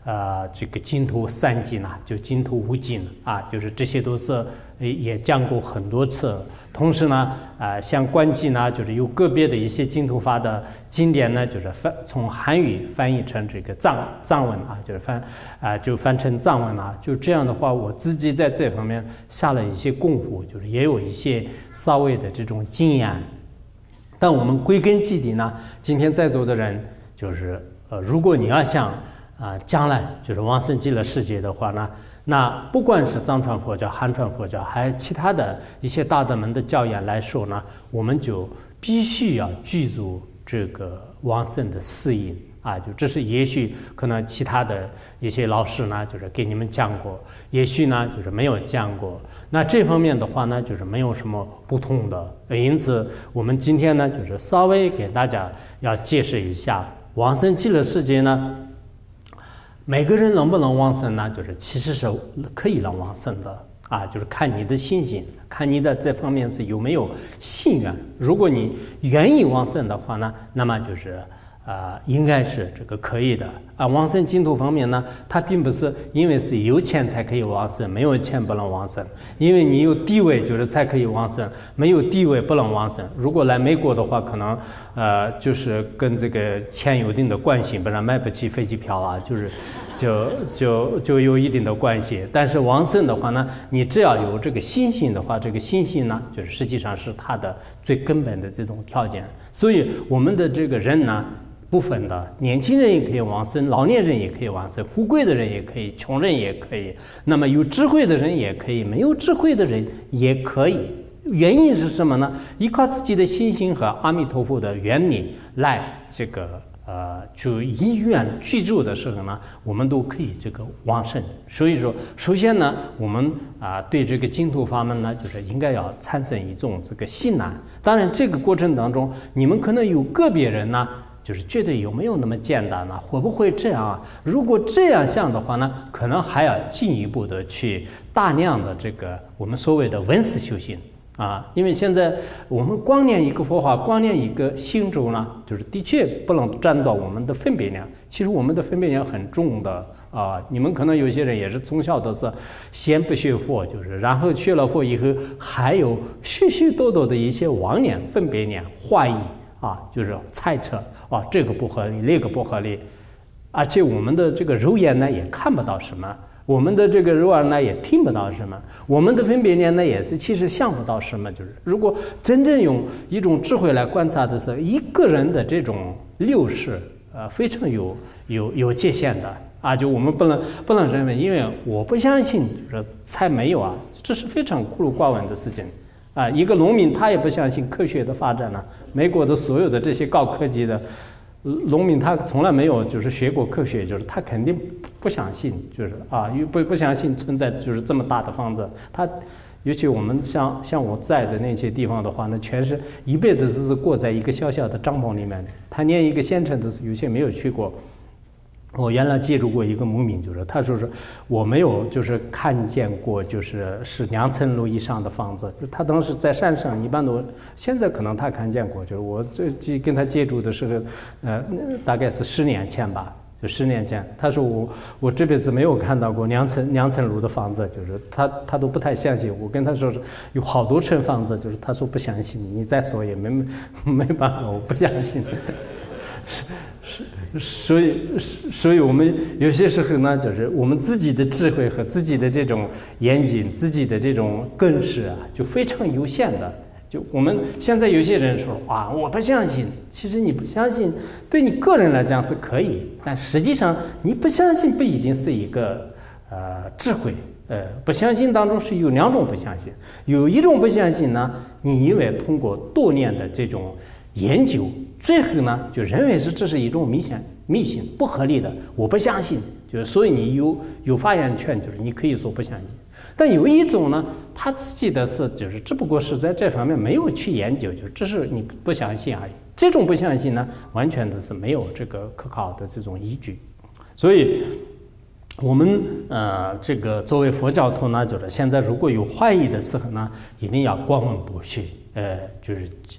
呃这个净土三经啊，就净土五经啊，就是这些都是也讲过很多次。同时呢，啊、呃，像观经呢，就是有个别的一些净土法的经典呢，就是翻从韩语翻译成这个藏藏文啊，就是翻啊、呃、就翻成藏文啊，就这样的话，我自己在这方面下了一些功夫，就是也有一些稍微的这种经验。但我们归根结底呢，今天在座的人就是呃，如果你要想啊、呃、将来就是往生极乐世界的话呢，那不管是藏传佛教、汉传佛教，还有其他的一些大德们的教言来说呢，我们就必须要具足这个往生的适应啊，就这是也许可能其他的一些老师呢，就是给你们讲过，也许呢就是没有讲过。那这方面的话呢，就是没有什么不同的。因此，我们今天呢，就是稍微给大家要解释一下往生极乐世界呢。每个人能不能往生呢？就是其实是可以能往生的啊，就是看你的信心，看你的这方面是有没有信愿。如果你愿意往生的话呢，那么就是啊、呃，应该是这个可以的啊。往生净土方面呢，它并不是因为是有钱才可以往生，没有钱不能往生。因为你有地位就是才可以往生，没有地位不能往生。如果来美国的话，可能呃就是跟这个钱有一定的关系，不然买不起飞机票啊，就是就就就有一定的关系。但是往生的话呢，你只要有这个信心的话，这个信心呢，就是实际上是它的最根本的这种条件。所以我们的这个人呢，不分的，年轻人也可以往生，老年人也可以往生，富贵的人也可以，穷人也可以，那么有智慧的人也可以，没有智慧的人也可以。原因是什么呢？依靠自己的信心和阿弥陀佛的原理来这个呃，就意愿居住的时候呢，我们都可以这个往生。所以说，首先呢，我们啊、呃、对这个净土法门呢，就是应该要产生一种这个信赖。当然，这个过程当中，你们可能有个别人呢，就是觉得有没有那么简单呢？会不会这样啊？如果这样想的话呢，可能还要进一步的去大量的这个我们所谓的闻思修行。啊，因为现在我们光念一个佛法，光念一个心咒呢，就是的确不能占到我们的分别量。其实我们的分别量很重的啊。你们可能有些人也是从小都是先不学佛，就是然后学了佛以后，还有许许多多的一些妄念、分别念、怀疑啊，就是猜测啊，这个不合理，那个不合理，而且我们的这个肉眼呢也看不到什么。我们的这个肉耳呢也听不到什么，我们的分别念呢也是其实想不到什么。就是如果真正用一种智慧来观察的时候，一个人的这种六识，呃，非常有有有界限的啊。就我们不能不能认为，因为我不相信，就是才没有啊，这是非常孤陋寡闻的事情啊。一个农民他也不相信科学的发展呢、啊，美国的所有的这些高科技的。农民他从来没有就是学过科学，就是他肯定不相信，就是啊，不不相信存在就是这么大的房子。他尤其我们像像我在的那些地方的话呢，全是一辈子只是过在一个小小的帐篷里面。他连一个县城都是有些没有去过。我原来接触过一个牧民，就是他说是我没有就是看见过就是是两层楼以上的房子，他当时在山上一般都，现在可能他看见过，就是我最跟他接触的时候，呃，大概是十年前吧，就十年前，他说我我这辈子没有看到过两层两层楼的房子，就是他他都不太相信。我跟他说是有好多层房子，就是他说不相信，你再说也没没办法，我不相信。是是，所以所以我们有些时候呢，就是我们自己的智慧和自己的这种严谨、自己的这种根识啊，就非常有限的。就我们现在有些人说啊，我不相信，其实你不相信，对你个人来讲是可以，但实际上你不相信不一定是一个呃智慧。呃，不相信当中是有两种不相信，有一种不相信呢，你因为通过多年的这种研究，最后呢就认为是这是一种迷信，迷信不合理的，我不相信，就是所以你有有发言权，就是你可以说不相信。但有一种呢，他自己的是就是只不过是在这方面没有去研究，就只是你不相信而已。这种不相信呢，完全的是没有这个可靠的这种依据。所以我们呃这个作为佛教徒呢，就是现在如果有怀疑的时候呢，一定要观闻博学，呃就是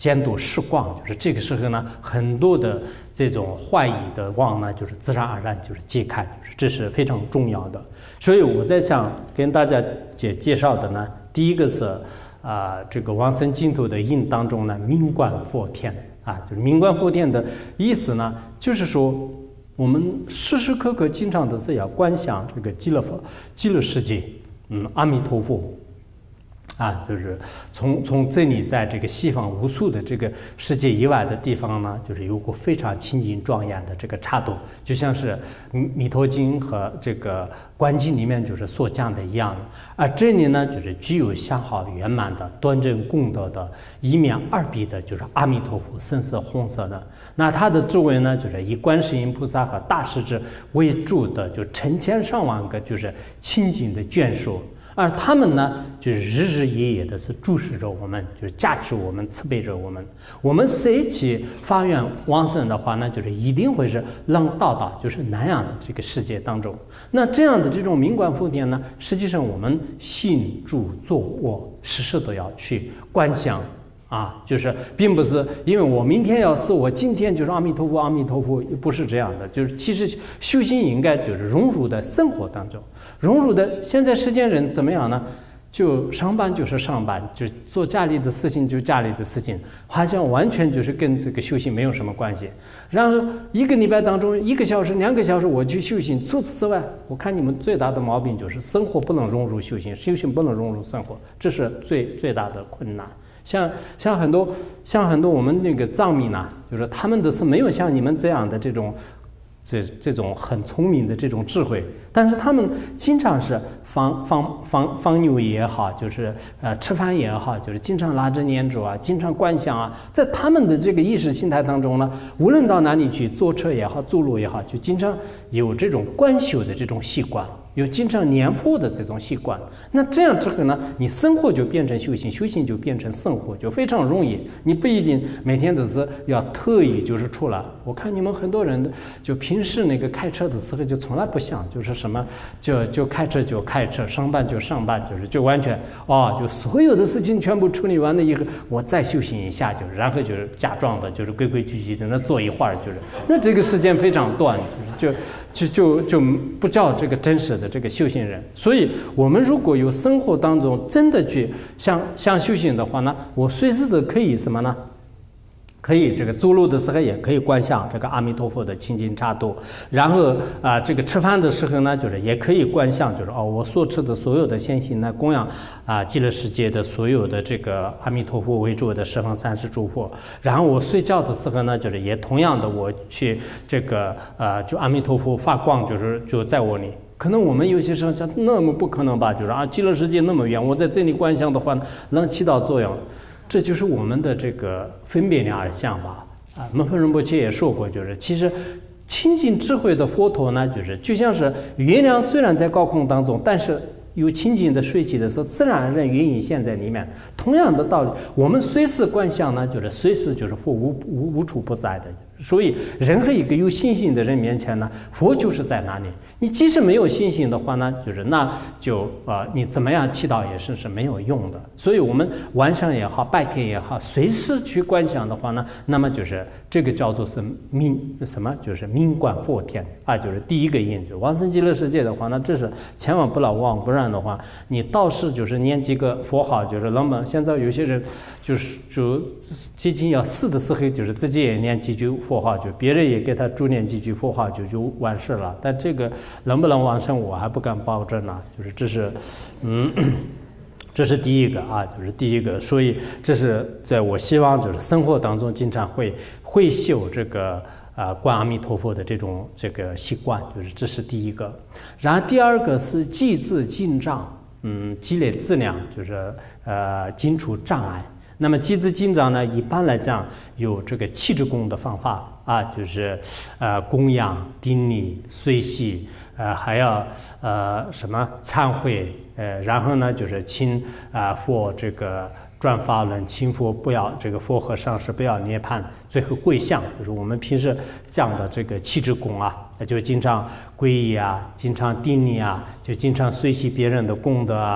监督视光，就是这个时候呢，很多的这种坏意的妄呢，就是自然而然就是揭开，就是这是非常重要的。所以我在想跟大家介介绍的呢，第一个是啊、呃，这个往生净土的印当中呢，明观佛天啊，就是明观佛天的意思呢，就是说我们时时刻刻经常的是要观想这个极乐佛、极乐世界，嗯，阿弥陀佛。啊，就是从从这里，在这个西方无数的这个世界以外的地方呢，就是有过非常清净庄严的这个插度，就像是《弥陀经》和这个《观经》里面就是所讲的一样。而这里呢，就是具有相好圆满的、端正功德的、一面二臂的，就是阿弥陀佛，深色红色的。那他的周围呢，就是以观世音菩萨和大势至为主的，就成千上万个就是清净的眷属。而他们呢，就是日日夜夜的是注视着我们，就是加持我们，慈悲着我们。我们谁去发愿往生的话呢，就是一定会是能到达就是那样的这个世界当中。那这样的这种明观佛天呢，实际上我们信住坐卧时时都要去观想。啊，就是并不是因为我明天要死，我今天就是阿弥陀佛，阿弥陀佛，不是这样的。就是其实修行应该就是融入在生活当中，融入的。现在世间人怎么样呢？就上班就是上班，就做家里的事情就家里的事情，好像完全就是跟这个修行没有什么关系。然后一个礼拜当中一个小时、两个小时我去修行，除此之外，我看你们最大的毛病就是生活不能融入修行，修行不能融入生活，这是最最大的困难。像像很多像很多我们那个藏民呢，就是他们的是没有像你们这样的这种这这种很聪明的这种智慧，但是他们经常是放放放放牛也好，就是呃吃饭也好，就是经常拉着念珠啊，经常观想啊，在他们的这个意识形态当中呢，无论到哪里去坐车也好，走路也好，就经常有这种观修的这种习惯。有经常念佛的这种习惯，那这样之后呢，你生活就变成修行，修行就变成生活，就非常容易。你不一定每天都是要特意就是出来。我看你们很多人就平时那个开车的时候就从来不想，就是什么就就开车就开车，上班就上班，就是就完全哦，就所有的事情全部处理完了以后，我再修行一下，就是然后就是假装的，就是规规矩矩的那坐一会儿，就是那这个时间非常短，就是就。就就就不叫这个真实的这个修行人。所以我们如果有生活当中真的去像像修行的话呢，我随时都可以什么呢？可以这个走路的时候也可以观想这个阿弥陀佛的清净刹度，然后啊、呃、这个吃饭的时候呢，就是也可以观想，就是哦我所吃的所有的现行呢供养啊极乐世界的所有的这个阿弥陀佛为主的十方三世诸佛。然后我睡觉的时候呢，就是也同样的我去这个呃就阿弥陀佛发光，就是就在我里。可能我们有些时候想那么不可能吧，就是啊极乐世界那么远，我在这里观想的话能起到作用。这就是我们的这个分别两的想法啊。门婆仁波切也说过，就是其实清净智慧的佛陀呢，就是就像是月亮虽然在高空当中，但是有清净的水起的时候，自然而然云隐现在里面。同样的道理，我们随时观想呢，就是随时就是佛无无无处不在的。所以任何一个有信心的人面前呢，佛就是在那里。你即使没有信心的话呢，就是那就呃你怎么样祈祷也是是没有用的。所以我们晚上也好，白天也好，随时去观想的话呢，那么就是这个叫做是明什么，就是明观佛天啊，就是第一个因。就往生极乐世界的话呢，这是千万不能忘，不然的话，你倒是就是念几个佛号，就是那么现在有些人就是就接近要死的时候，就是自己也念几句佛号，就别人也给他助念几句佛号，就就完事了。但这个能不能往生，我还不敢保证呢。就是这是，嗯，这是第一个啊，就是第一个。所以这是在我希望就是生活当中经常会会修这个啊观阿弥陀佛的这种这个习惯，就是这是第一个。然后第二个是积字进障，嗯，积累资粮，就是呃尽除障碍。那么积资进障呢，一般来讲有这个七支供的方法啊，就是呃供养、顶礼、随喜，呃还要呃什么忏悔，呃然后呢就是请啊、呃、佛这个转法轮，请佛不要这个佛和上师不要涅槃，最后回向，就是我们平时讲的这个七支供啊，就经常皈依啊，经常顶礼啊，就经常随喜别人的功德啊。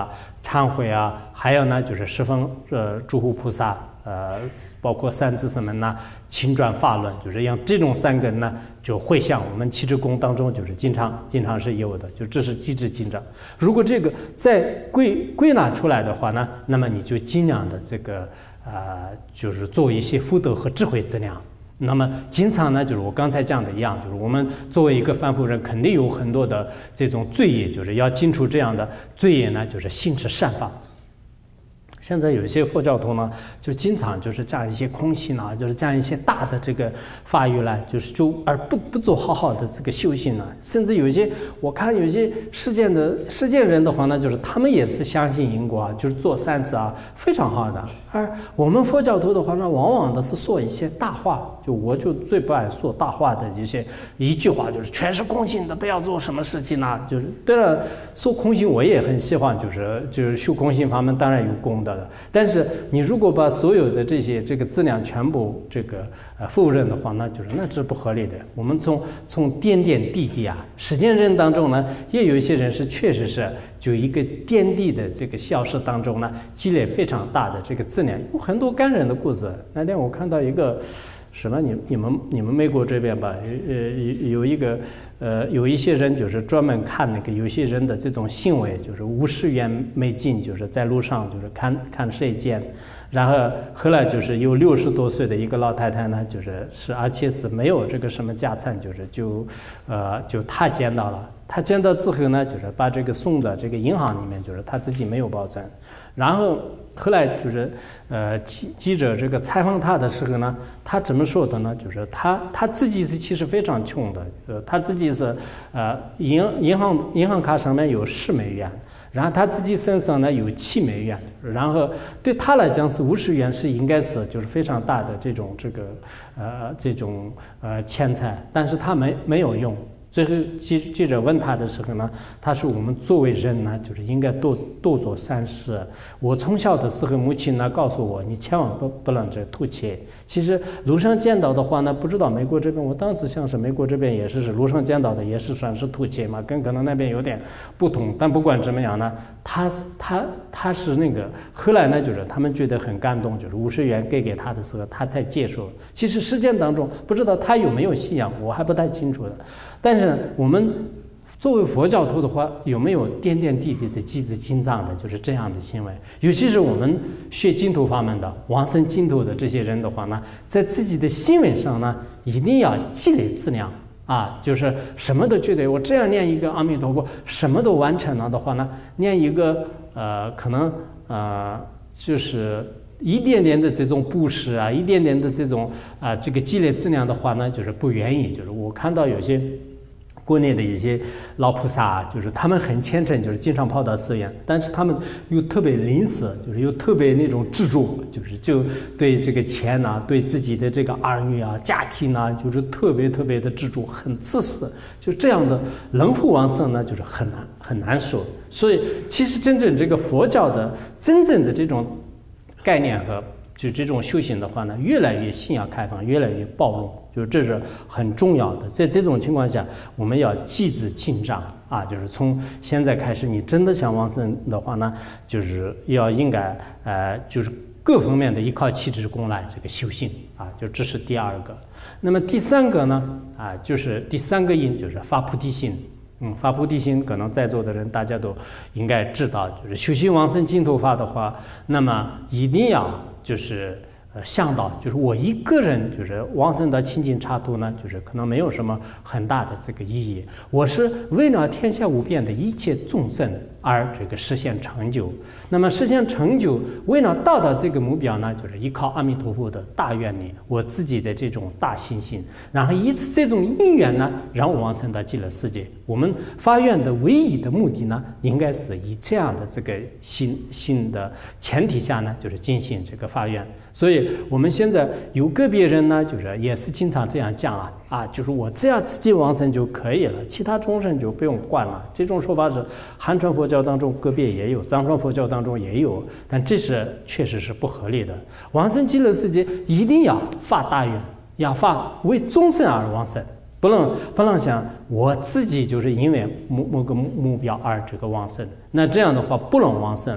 忏悔啊，还有呢就是十方呃诸佛菩萨，呃包括三智神们呐，勤转法轮，就是让这种三根呢就会像我们七支功当中就是经常经常是有的，就这是机制进展。如果这个再归归纳出来的话呢，那么你就尽量的这个呃就是做一些福德和智慧资粮。那么经常呢，就是我刚才讲的一样，就是我们作为一个凡夫人，肯定有很多的这种罪业，就是要清除这样的罪业呢，就是行持善法。现在有一些佛教徒呢，就经常就是讲一些空性啊，就是讲一些大的这个法语来，就是就而不不做好好的这个修行呢。甚至有一些我看有一些世间的世间人的话呢，就是他们也是相信因果啊，就是做善事啊，非常好的。而我们佛教徒的话呢，往往的是说一些大话，就我就最不爱说大话的一些一句话，就是全是空性的，不要做什么事情啊。就是对了，说空性我也很喜欢，就是就是修空性法门当然有功德。但是你如果把所有的这些这个资粮全部这个呃否认的话，那就是那是不合理的。我们从从点点滴滴啊，实践人当中呢，也有一些人是确实是就一个点滴的这个小事当中呢，积累非常大的这个资粮，有很多感人的故事。那天我看到一个。什么？你你们你们美国这边吧，呃有一个呃有一些人就是专门看那个有些人的这种行为，就是五十元美金，就是在路上就是看看谁捡，然后后来就是有六十多岁的一个老太太呢，就是是而且是没有这个什么家产，就是就呃就她捡到了，她捡到之后呢，就是把这个送到这个银行里面，就是她自己没有保存，然后。后来就是，呃，记记者这个采访他的时候呢，他怎么说的呢？就是他他自己是其实非常穷的，呃，他自己是呃银银行银行卡上面有十美元，然后他自己身上呢有七美元，然后对他来讲是五十元是应该是就是非常大的这种这个呃这种呃钱财，但是他没没有用。最后记记者问他的时候呢，他说我们作为人呢，就是应该多多做善事。我从小的时候，母亲呢告诉我，你千万不不能这吐钱。其实路上见到的话呢，不知道美国这边，我当时像是美国这边也是是路上见到的，也是算是吐钱嘛，跟可能那边有点不同。但不管怎么样呢，他他他是那个后来呢，就是他们觉得很感动，就是五十元给给他的时候，他才接受。其实实践当中，不知道他有没有信仰，我还不太清楚的。但是我们作为佛教徒的话，有没有点点滴滴的积资进藏的，就是这样的行为？尤其是我们学净土法门的、往生净土的这些人的话呢，在自己的行为上呢，一定要积累资粮啊，就是什么都觉得我这样念一个阿弥陀佛，什么都完成了的话呢，念一个呃，可能呃，就是一点点的这种布施啊，一点点的这种啊、呃，这个积累资粮的话呢，就是不愿意。就是我看到有些国内的一些老菩萨，就是他们很虔诚，就是经常跑到寺院，但是他们又特别吝啬，就是又特别那种执着，就是就对这个钱呐、啊，对自己的这个儿女啊、家庭啊，就是特别特别的执着，很自私。就这样的人不往生呢，就是很难很难受。所以，其实真正这个佛教的真正的这种概念和就这种修行的话呢，越来越信仰开放，越来越包容，就是这是很重要的。在这种情况下，我们要积资进藏啊，就是从现在开始，你真的想往生的话呢，就是要应该呃，就是各方面的依靠七支功来这个修行啊，就这是第二个。那么第三个呢啊，就是第三个因就是发菩提心。嗯，发菩提心，可能在座的人大家都应该知道，就是修行往生净土法的话，那么一定要就是呃想到，就是我一个人就是往生到清净刹土呢，就是可能没有什么很大的这个意义。我是为了天下无边的一切众生而这个实现成就。那么实现成就，为了达到这个目标呢，就是依靠阿弥陀佛的大愿力，我自己的这种大信心，然后以此这种因缘呢，让我往生到极乐世界。我们发愿的唯一的目的呢，应该是以这样的这个心心的前提下呢，就是进行这个发愿。所以我们现在有个别人呢，就是也是经常这样讲啊啊，就是我只要自己往生就可以了，其他众生就不用管了。这种说法是汉传佛教当中个别也有，藏传佛教当中也有，但这是确实是不合理的。往生极乐世界一定要发大愿，要发为众生而往生。不能不能想我自己就是因为某某个目标而这个往生，那这样的话不能往生。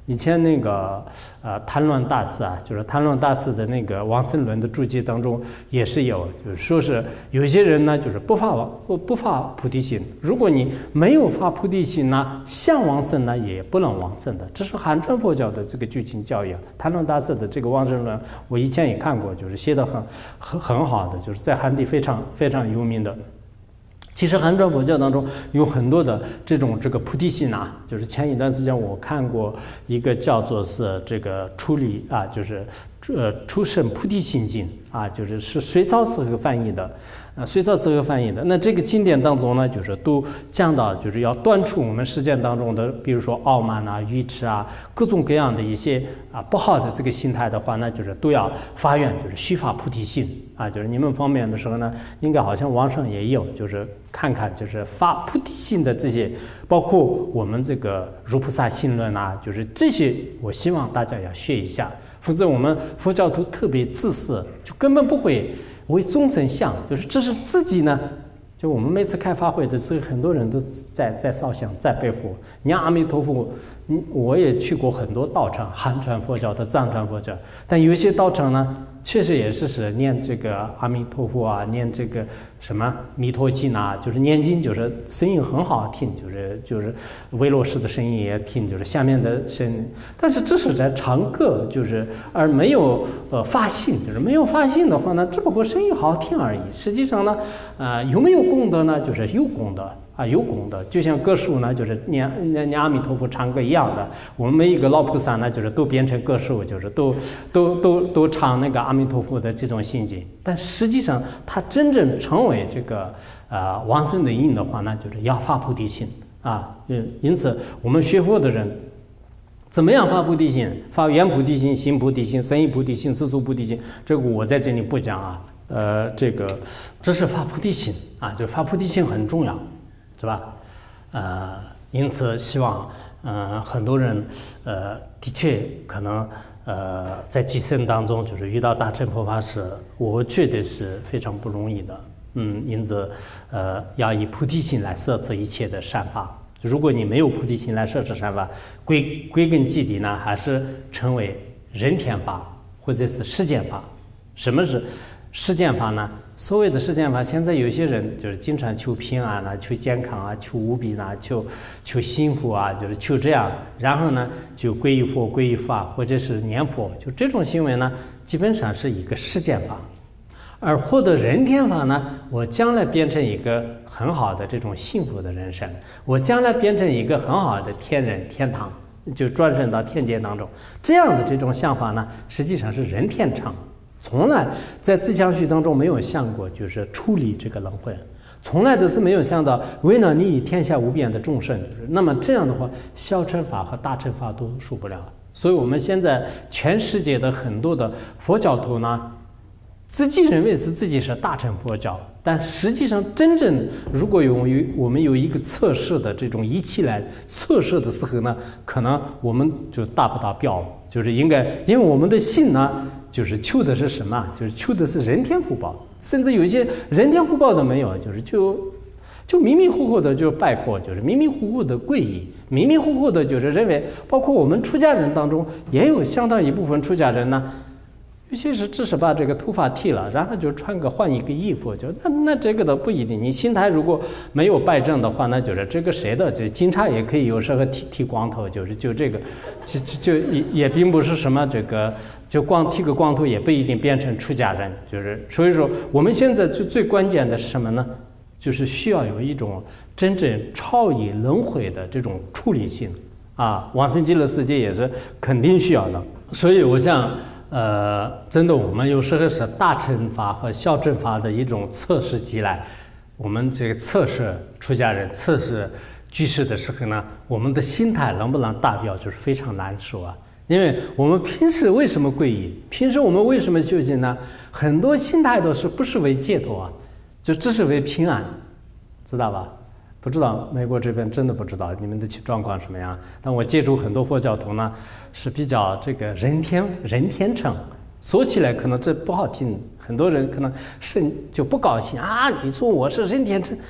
以前那个呃谭鸾大师啊，就是谭鸾大师的那个往生论的注解当中也是有，就是说是有些人呢就是不发往不不发菩提心，如果你没有发菩提心呢，想往生呢也不能往生的。这是汉传佛教的这个具体教义。谭鸾大师的这个往生论，我以前也看过，就是写的很很很好的，就是在汉地非常非常有名的。其实汉传佛教当中有很多的这种这个菩提心啊，就是前一段时间我看过一个叫做是这个处理啊，就是呃出生菩提心经啊，就是是隋朝时候翻译的，啊隋朝时候翻译的。那这个经典当中呢，就是都讲到就是要断除我们世间当中的，比如说傲慢啊、愚痴啊，各种各样的一些啊不好的这个心态的话呢，就是都要发愿，就是须发菩提心啊，就是你们方面的时候呢，应该好像网上也有，就是看看就是发菩提心的这些，包括我们这个如菩萨心论啊，就是这些，我希望大家要学一下，否则我们佛教徒特别自私，就根本不会为众生想，就是这是自己呢。就我们每次开法会的时候，很多人都在在烧香，在背佛念阿弥陀佛。我也去过很多道场，汉传佛教的、藏传佛教，但有些道场呢，确实也是是念这个阿弥陀佛啊，念这个什么弥陀经啊，就是念经，就是声音很好听，就是就是维罗师的声音也听，就是下面的声音，但是这是在唱歌，就是而没有呃发心，就是没有发心的话呢，只不过声音好听而已。实际上呢，呃有没有功德呢？就是有功德。啊，有功德，就像歌手呢，就是念念念阿弥陀佛唱歌一样的。我们每一个老菩萨呢，就是都变成歌手，就是都都都都唱那个阿弥陀佛的这种心经。但实际上，他真正成为这个呃往生的因的话呢，就是要发菩提心啊。嗯，因此我们学佛的人，怎么样发菩提心？发愿菩提心、行菩提心、生意菩提心、世俗菩提心，这个我在这里不讲啊。呃，这个这是发菩提心啊，就发菩提心很重要。是吧？呃，因此希望，呃，很多人，呃，的确可能，呃，在几生当中，就是遇到大乘佛法时，我觉得是非常不容易的。嗯，因此，呃，要以菩提心来摄持一切的善法。如果你没有菩提心来摄持善法，归归根结底呢，还是成为人天法或者是世间法。什么是世间法呢？所谓的世间法，现在有些人就是经常求平安啊，求健康啊，求无比啊，求求幸福啊，就是求这样，然后呢就皈依佛、皈依法，或者是念佛，就这种行为呢，基本上是一个世间法。而获得人天法呢，我将来变成一个很好的这种幸福的人生，我将来变成一个很好的天人天堂，就转生到天界当中，这样的这种想法呢，实际上是人天成。从来在自相续当中没有想过，就是处理这个轮回，从来都是没有想到为了利益天下无边的众生。就是那么这样的话，小乘法和大乘法都受不了。所以我们现在全世界的很多的佛教徒呢，自己认为是自己是大乘佛教，但实际上真正如果有我们有一个测试的这种仪器来测试的时候呢，可能我们就达不到标，就是应该，因为我们的心呢。就是求的是什么？就是求的是人天福报，甚至有一些人天福报都没有，就是就就迷迷糊糊的就拜佛，就是迷迷糊糊的皈依，迷迷糊糊的就是认为，包括我们出家人当中也有相当一部分出家人呢，有些是只是把这个头发剃了，然后就穿个换一个衣服，就那那这个倒不一定。你心态如果没有败正的话，那就是这个谁的，就警察也可以有时候剃剃光头，就是就这个，就就就也也并不是什么这个。就光剃个光头也不一定变成出家人，就是所以说我们现在最最关键的是什么呢？就是需要有一种真正超越轮回的这种处理性啊，往生极乐世界也是肯定需要的。所以我想，呃，真的我们有时候是大乘法和小乘法的一种测试机来，我们这个测试出家人、测试居士的时候呢，我们的心态能不能达标，就是非常难说啊。因为我们平时为什么皈依？平时我们为什么修行呢？很多心态都是不是为解脱啊，就只是为平安，知道吧？不知道美国这边真的不知道你们的状况什么样。但我接触很多佛教徒呢，是比较这个人天人天成，说起来可能这不好听，很多人可能是就不高兴啊。你说我是人天成，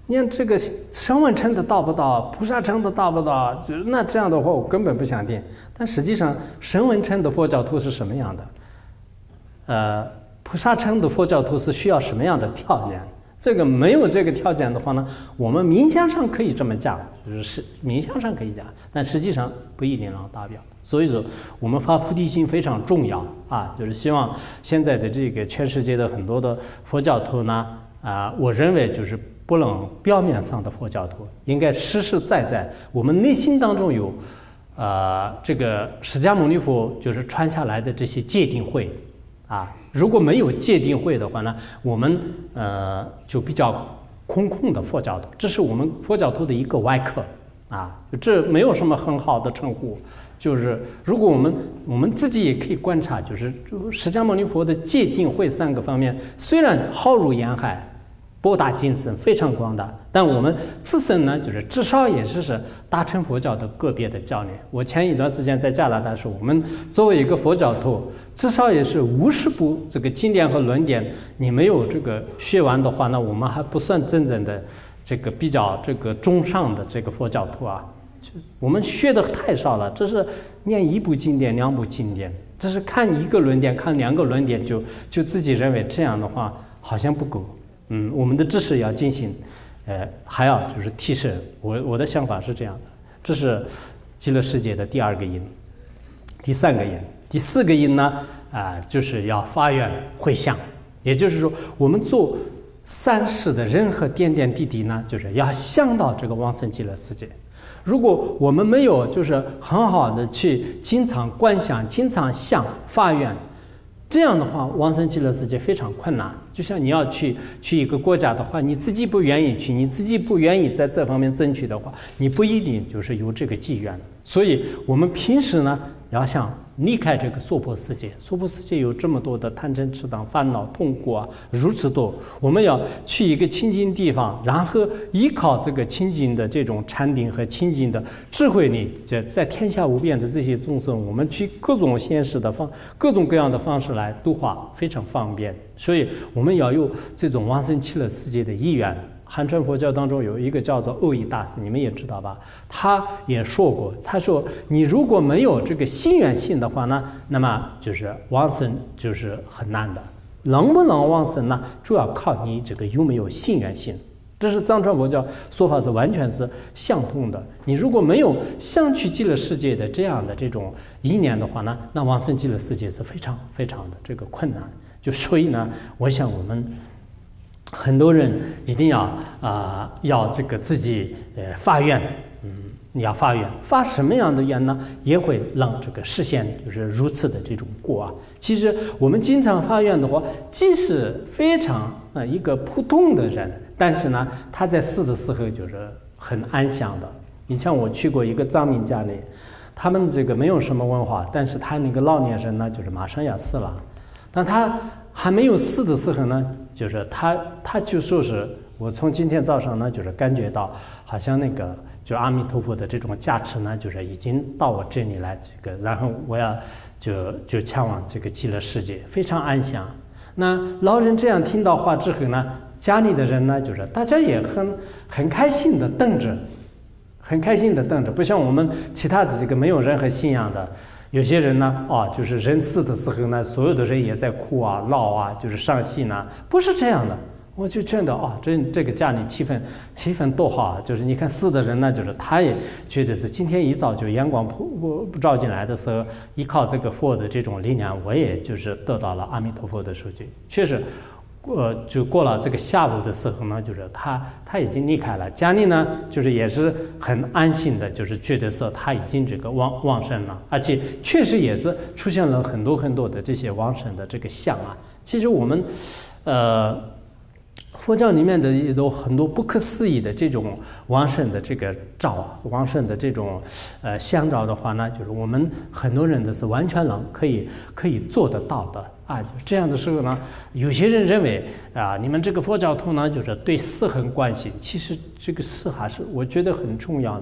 你看这个声闻乘的到不到，菩萨乘的到不到，就那这样的话我根本不想听。但实际上声闻乘的佛教徒是什么样的？呃，菩萨乘的佛教徒是需要什么样的条件？这个没有这个条件的话呢，我们冥想上可以这么讲，就是冥想上可以讲，但实际上不一定能达标。所以说，我们发菩提心非常重要啊，就是希望现在的这个全世界的很多的佛教徒呢，啊，我认为就是不能表面上的佛教徒，应该实实在在我们内心当中有，呃，这个释迦牟尼佛就是传下来的这些戒定慧。啊，如果没有戒定慧的话呢，我们呃就比较空空的佛教徒，这是我们佛教徒的一个外壳啊，这没有什么很好的称呼。就是如果我们我们自己也可以观察，就是释迦牟尼佛的戒定慧三个方面，虽然浩如烟海，博大精深，非常广大，但我们自身呢，就是至少也是是大乘佛教的个别的教练。我前一段时间在加拿大说，我们作为一个佛教徒，至少也是五十部这个经典和论点，你没有这个学完的话呢，我们还不算真正的这个比较这个中上的这个佛教徒啊。我们学的太少了，这是念一部经典、两部经典，这是看一个论点、看两个论点就就自己认为这样的话好像不够。嗯，我们的知识要进行，呃，还要就是提升。我我的想法是这样的，这是极乐世界的第二个因，第三个因，第四个因呢，啊、呃，就是要发愿回向，也就是说，我们做三世的任何点点滴滴呢，就是要想到这个往生极乐世界。如果我们没有就是很好的去经常观想、经常想发愿，这样的话，往生极乐世界非常困难。就像你要去去一个国家的话，你自己不愿意去，你自己不愿意在这方面争取的话，你不一定就是有这个机缘。所以我们平时呢，要想离开这个娑婆世界，娑婆世界有这么多的贪嗔痴党烦恼痛苦啊，如此多，我们要去一个清净地方，然后依靠这个清净的这种禅定和清净的智慧力，这在天下无边的这些众生，我们去各种现实的方各种各样的方式来度化，非常方便。所以我们要有这种往生极乐世界的意愿。汉传佛教当中有一个叫做蕅益大师，你们也知道吧？他也说过，他说你如果没有这个心愿性的话呢，那么就是往生就是很难的。能不能往生呢？主要靠你这个有没有心愿性。这是藏传佛教说法是完全是相通的。你如果没有想去极乐世界的这样的这种意念的话呢，那往生极乐世界是非常非常的这个困难。就所以呢，我想我们很多人一定要啊、呃、要这个自己呃发愿，嗯，你要发愿，发什么样的愿呢？也会让这个实现就是如此的这种果啊。其实我们经常发愿的话，即使非常呃一个普通的人，但是呢，他在死的时候就是很安详的。你像我去过一个藏民家里，他们这个没有什么文化，但是他那个老年人呢，就是马上要死了。但他还没有死的时候呢，就是他他就说是我从今天早上呢，就是感觉到好像那个就阿弥陀佛的这种加持呢，就是已经到我这里来，这个然后我要就就前往这个极乐世界，非常安详。那老人这样听到话之后呢，家里的人呢，就是大家也很很开心的等着，很开心的等着，不像我们其他的这个没有任何信仰的。有些人呢，哦，就是人死的时候呢，所有的人也在哭啊、闹啊，就是伤心呢，不是这样的。我就觉得哦，这这个家里气氛气氛多好啊！就是你看死的人呢，就是他也觉得是今天一早就阳光不不照进来的时候，依靠这个佛的这种力量，我也就是得到了阿弥陀佛的受记。确实，呃，就过了这个下午的时候呢，就是他他已经离开了，家里呢就是也是很安心的，就是觉得说他已经这个往往生了，而且确实也是出现了很多很多的这些往生的这个像啊。其实我们，呃。佛教里面的也有很多不可思议的这种往生的这个照啊，往生的这种呃相照的话呢，就是我们很多人的是完全能可以可以做得到的啊。这样的时候呢，有些人认为啊，你们这个佛教徒呢，就是对死很关心。其实这个死还是我觉得很重要的。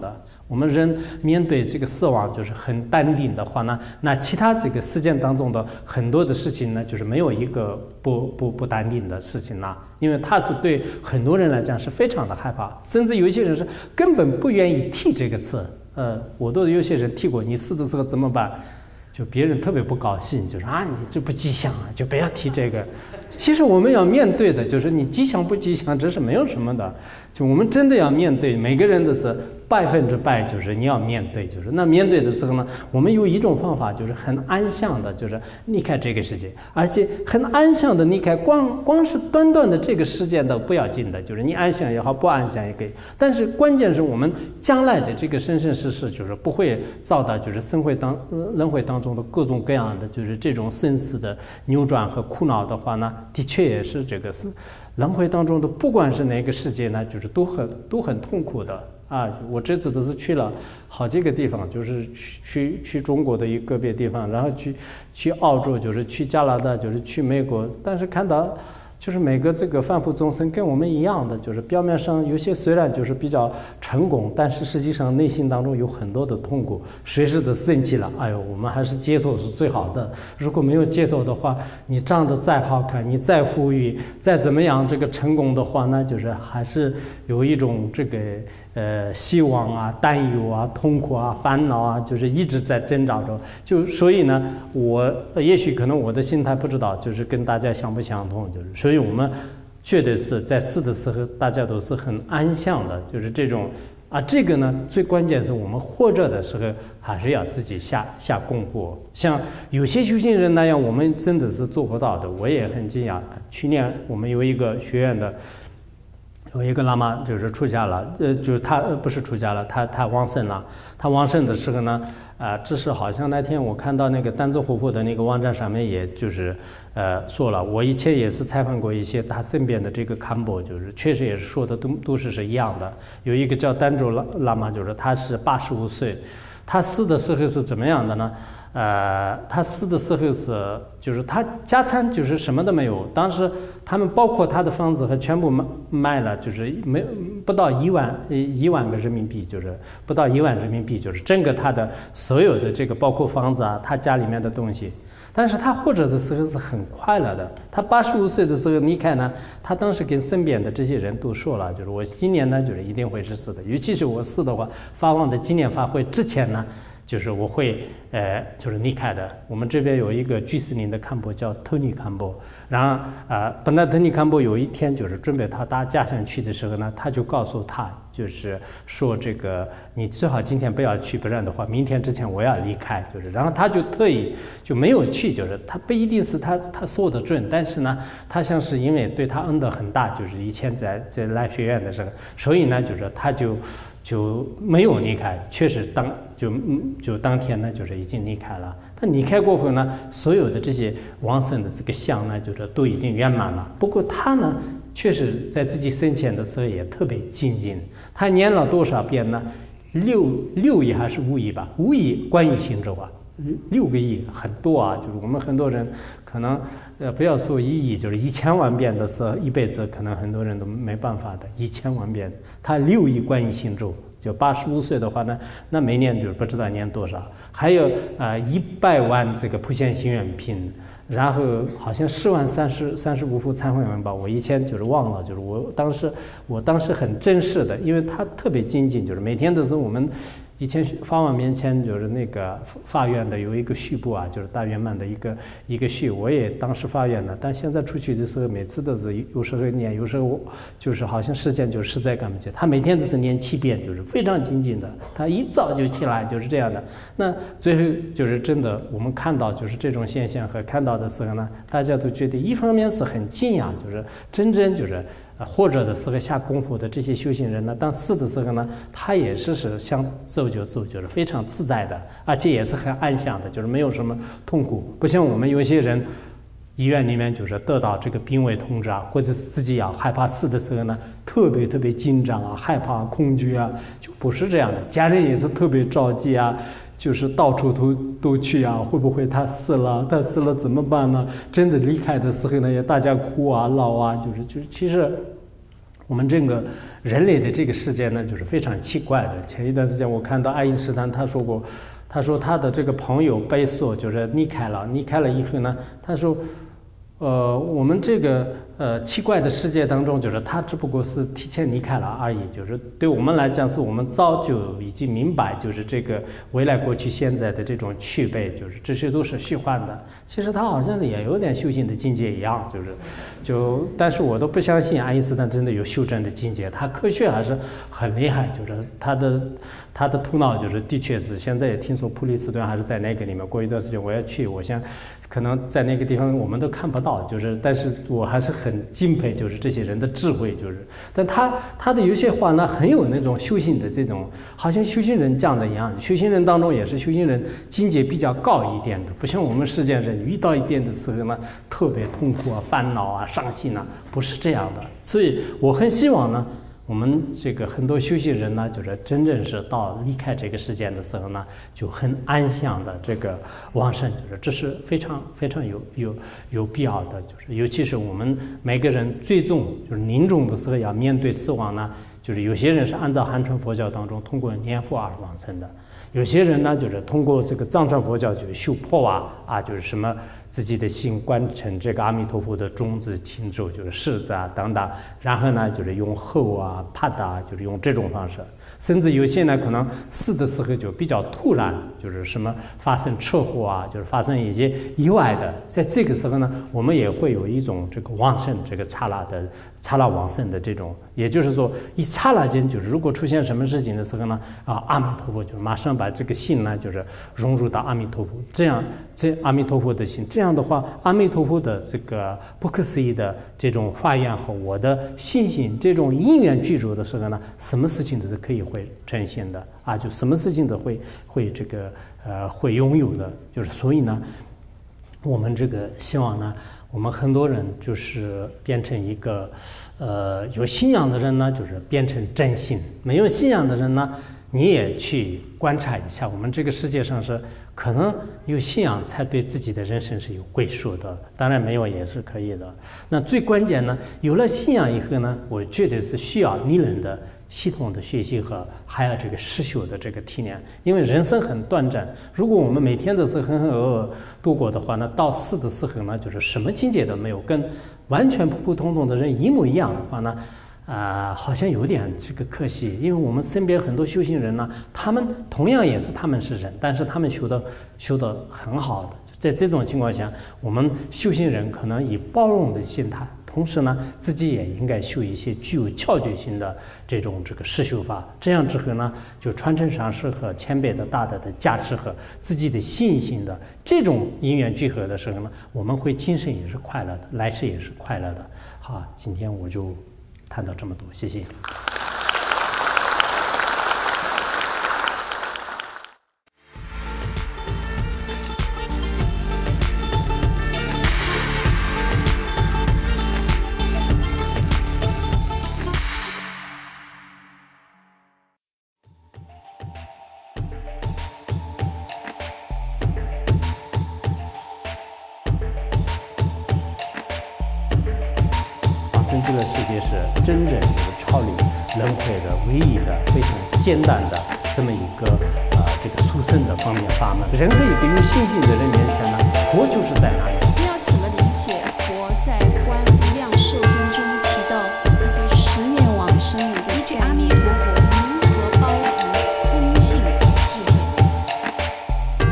我们人面对这个死亡就是很淡定的话呢，那其他这个事件当中的很多的事情呢，就是没有一个不不不淡定的事情啦，因为它是对很多人来讲是非常的害怕，甚至有些人是根本不愿意提这个词。呃，我都有些人提过，你死的时候怎么办？就别人特别不高兴，就说啊，你这不吉祥啊，就不要提这个。其实我们要面对的就是你吉祥不吉祥，这是没有什么的。就我们真的要面对，每个人的是百分之百，就是你要面对，就是那面对的时候呢，我们有一种方法，就是很安详的，就是离开这个世界，而且很安详的离开，光光是短短的这个时间的不要紧的，就是你安详也好，不安详也可以。但是关键是我们将来的这个生生世世，就是不会遭到就是生会当轮回当中的各种各样的就是这种生死的扭转和苦恼的话呢，的确也是这个是轮回当中的，不管是哪个世界呢，就是都很都很痛苦的啊。我这次都是去了好几个地方，就是去去去中国的一个别地方，然后去去澳洲，就是去加拿大，就是去美国，但是看到就是每个这个凡夫众生跟我们一样的，就是表面上有些虽然就是比较成功，但是实际上内心当中有很多的痛苦，随时的生气了。哎呦，我们还是解脱是最好的。如果没有解脱的话，你长得再好看，你再富裕，再怎么样这个成功的话，那就是还是有一种这个呃希望啊、担忧啊、痛苦啊、烦恼啊，就是一直在挣扎着。就所以呢，我也许可能我的心态不知道，就是跟大家相不相同，就是。所以我们确实是在死的时候，大家都是很安详的，就是这种啊。这个呢，最关键是我们活着的时候，还是要自己下下功夫。像有些修行人那样，我们真的是做不到的。我也很惊讶。去年我们有一个学院的有一个喇嘛，就是出家了，呃，就是他不是出家了，他他往生了。他往生的时候呢，啊、呃，这是好像那天我看到那个丹泽活佛的那个网站上面，也就是呃说了，我以前也是采访过一些他身边的这个堪布，就是确实也是说的都都是是一样的。有一个叫丹州喇喇嘛，就是他是八十五岁，他死的时候是怎么样的呢？呃，他死的时候是，就是他家产就是什么都没有，当时他们包括他的房子和全部卖卖了，就是没不到一万一万个人民币，就是不到一万人民币，就是整个他的所有的这个包括房子啊，他家里面的东西。但是他活着的时候是很快乐的。他八十五岁的时候离开呢，他当时跟身边的这些人都说了，就是我今年呢，就是一定会是死的，尤其是我死的话，法王的纪念法会之前呢。就是我会呃，就是离开的。我们这边有一个居士林的堪布叫托尼堪布，然后啊、呃，本来托尼堪布有一天就是准备他搭家乡去的时候呢，他就告诉他，就是说这个你最好今天不要去，不然的话明天之前我要离开。就是，然后他就特意就没有去，就是他不一定是他他说的准，但是呢，他像是因为对他恩德很大，就是以前在在来学院的时候，所以呢，就是他就。就没有离开，确实当就就当天呢，就是已经离开了。他离开过后呢，所有的这些往生的这个相呢，就是都已经圆满了。不过他呢，确实在自己生前的时候也特别精进。他念了多少遍呢？六六亿还是五亿吧？五亿观音心咒啊，六个亿很多啊。就是我们很多人可能呃不要说一亿，就是一千万遍的时候，一辈子可能很多人都没办法的，一千万遍。他六亿观音心咒。就八十五岁的话呢，那每年就是不知道念多少，还有呃一百万这个普贤行愿品，然后好像十万三十三十五幅忏悔文吧，我以前就是忘了，就是我当时我当时很珍视的，因为他特别精进，就是每天都是我们。以前法王面前就是那个法院的有一个序部啊，就是大圆满的一个一个序，我也当时法院了，但现在出去的时候每次都是有时候念，有时候就是好像时间就实在赶不及，他每天都是念七遍，就是非常精进的，他一早就起来就是这样的。那最后就是真的我们看到就是这种现象和看到的时候呢，大家都觉得一方面是很敬仰，就是真正就是活着的时候下功夫的这些修行人呢，当死的时候呢，他也是是想走就走，就是非常自在的，而且也是很安详的，就是没有什么痛苦。不像我们有些人医院里面就是得到这个病危通知啊，或者是自己要害怕死的时候呢，特别特别紧张啊，害怕恐惧啊，就不是这样的。家人也是特别着急啊。就是到处都都去啊，会不会他死了？他死了怎么办呢？真的离开的时候呢，也大家哭啊、闹啊，就是就是其实我们这个人类的这个世界呢，就是非常奇怪的。前一段时间我看到爱因斯坦他说过，他说他的这个朋友贝索就是离开了，离开了以后呢，他说，呃，我们这个呃奇怪的世界当中，就是他只不过是提前离开了而已，就是对我们来讲，是我们早就已经明白，就是这个未来、过去、现在的这种区别，就是这些都是虚幻的。其实他好像也有点修行的境界一样，就是，就但是我都不相信爱因斯坦真的有修真的境界，他科学还是很厉害，就是他的他的头脑就是的确是，现在也听说普利斯顿还是在那个里面，过一段时间我要去，我想可能在那个地方我们都看不到，就是但是我还是很敬佩，就是这些人的智慧，就是但他他的有些话呢，很有那种修行的这种，好像修行人讲的一样，修行人当中也是修行人境界比较高一点的，不像我们世间人遇到一点的时候呢，特别痛苦啊、烦恼啊、伤心啊，不是这样的。所以我很希望呢，我们这个很多修行人呢，就是真正是到离开这个世间的时候呢，就很安详的这个往生，就是这是非常非常有有有必要的，就是尤其是我们每个人最终就是临终的时候要面对死亡呢，就是有些人是按照汉传佛教当中通过念佛而往生的。有些人呢，就是通过这个藏传佛教，就是修破瓦啊，就是什么自己的心观成这个阿弥陀佛的种子、情咒，就是柿子啊等等，然后呢，就是用后啊、帕达，就是用这种方式。甚至有些呢，可能死的时候就比较突然，就是什么发生车祸啊，就是发生一些意外的，在这个时候呢，我们也会有一种这个往生，这个刹那的刹那往生的这种，也就是说，一刹那间，就是如果出现什么事情的时候呢，啊，阿弥陀佛就马上把这个心呢，就是融入到阿弥陀佛，这样这阿弥陀佛的心，这样的话，阿弥陀佛的这个不可思议的这种发愿和我的信心，这种因缘具足的时候呢，什么事情都是可以会呈现的啊，就什么事情都会会这个呃会拥有的，就是所以呢，我们这个希望呢，我们很多人就是变成一个呃有信仰的人呢，就是变成真信；没有信仰的人呢，你也去观察一下，我们这个世界上是可能有信仰才对自己的人生是有归属的，当然没有也是可以的。那最关键呢，有了信仰以后呢，我觉得是需要理论的系统的学习和还有这个实修的这个体验，因为人生很短暂，如果我们每天都是浑浑噩噩度过的话呢，到死的时候呢，就是什么境界都没有，跟完全普普通通的人一模一样的话呢，啊、呃，好像有点这个可惜，因为我们身边很多修行人呢，他们同样也是他们是人，但是他们修的修的很好的，在这种情况下，我们修行人可能以包容的心态，同时呢，自己也应该修一些具有窍诀性的这种这个实修法，这样之后呢，就传承上师和前辈的大德的加持和自己的信心的这种因缘聚合的时候呢，我们会今生也是快乐的，来世也是快乐的。好，今天我就谈到这么多，谢谢。生极乐世界是真正就是超离轮回的唯一的非常简单的这么一个呃这个殊胜的方面法门。任何一个有信心的人面前呢，佛就是在那里。 你要怎么理解佛在《观无量寿经》中提到那个十念往生里的一句阿弥陀佛如何包含空性智慧？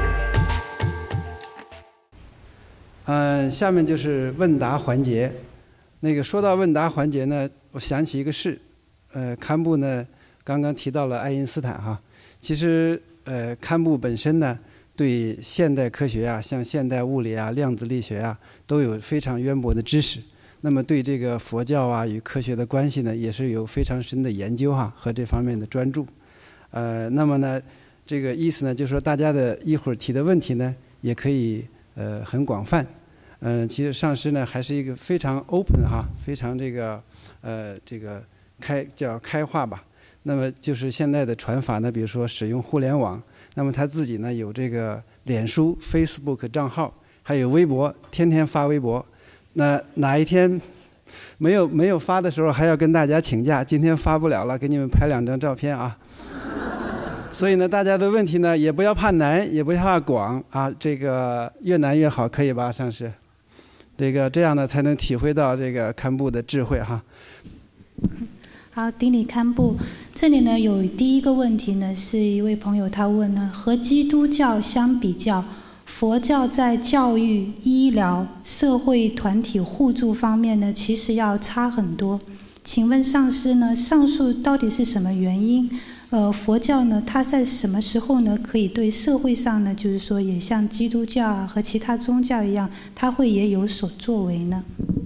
嗯、呃，下面就是问答环节。那个说到问答环节呢，我想起一个事，呃，堪布呢刚刚提到了爱因斯坦哈，其实呃堪布本身呢对现代科学啊，像现代物理啊、量子力学啊都有非常渊博的知识，那么对这个佛教啊与科学的关系呢，也是有非常深的研究哈和这方面的专注，呃，那么呢这个意思呢，就是说大家的一会儿提的问题呢，也可以呃很广泛。嗯、呃，其实上师呢还是一个非常 open 哈，非常这个呃这个开叫开化吧。那么就是现在的传法呢，比如说使用互联网，那么他自己呢有这个脸书 Facebook 账号，还有微博，天天发微博。那哪一天没有没有发的时候还要跟大家请假，今天发不了了，给你们拍两张照片啊。所以呢，大家的问题呢也不要怕难，也不要怕广啊，这个越难越好，可以吧，上师？这个这样呢才能体会到这个堪布的智慧哈。 好，顶礼堪布。这里呢有第一个问题呢，是一位朋友他问呢，和基督教相比较，佛教在教育、医疗、社会团体互助方面呢，其实要差很多。请问上师呢，上述到底是什么原因？呃，佛教呢，它在什么时候呢，可以对社会上呢，就是说，也像基督教啊和其他宗教一样，它会也有所作为呢？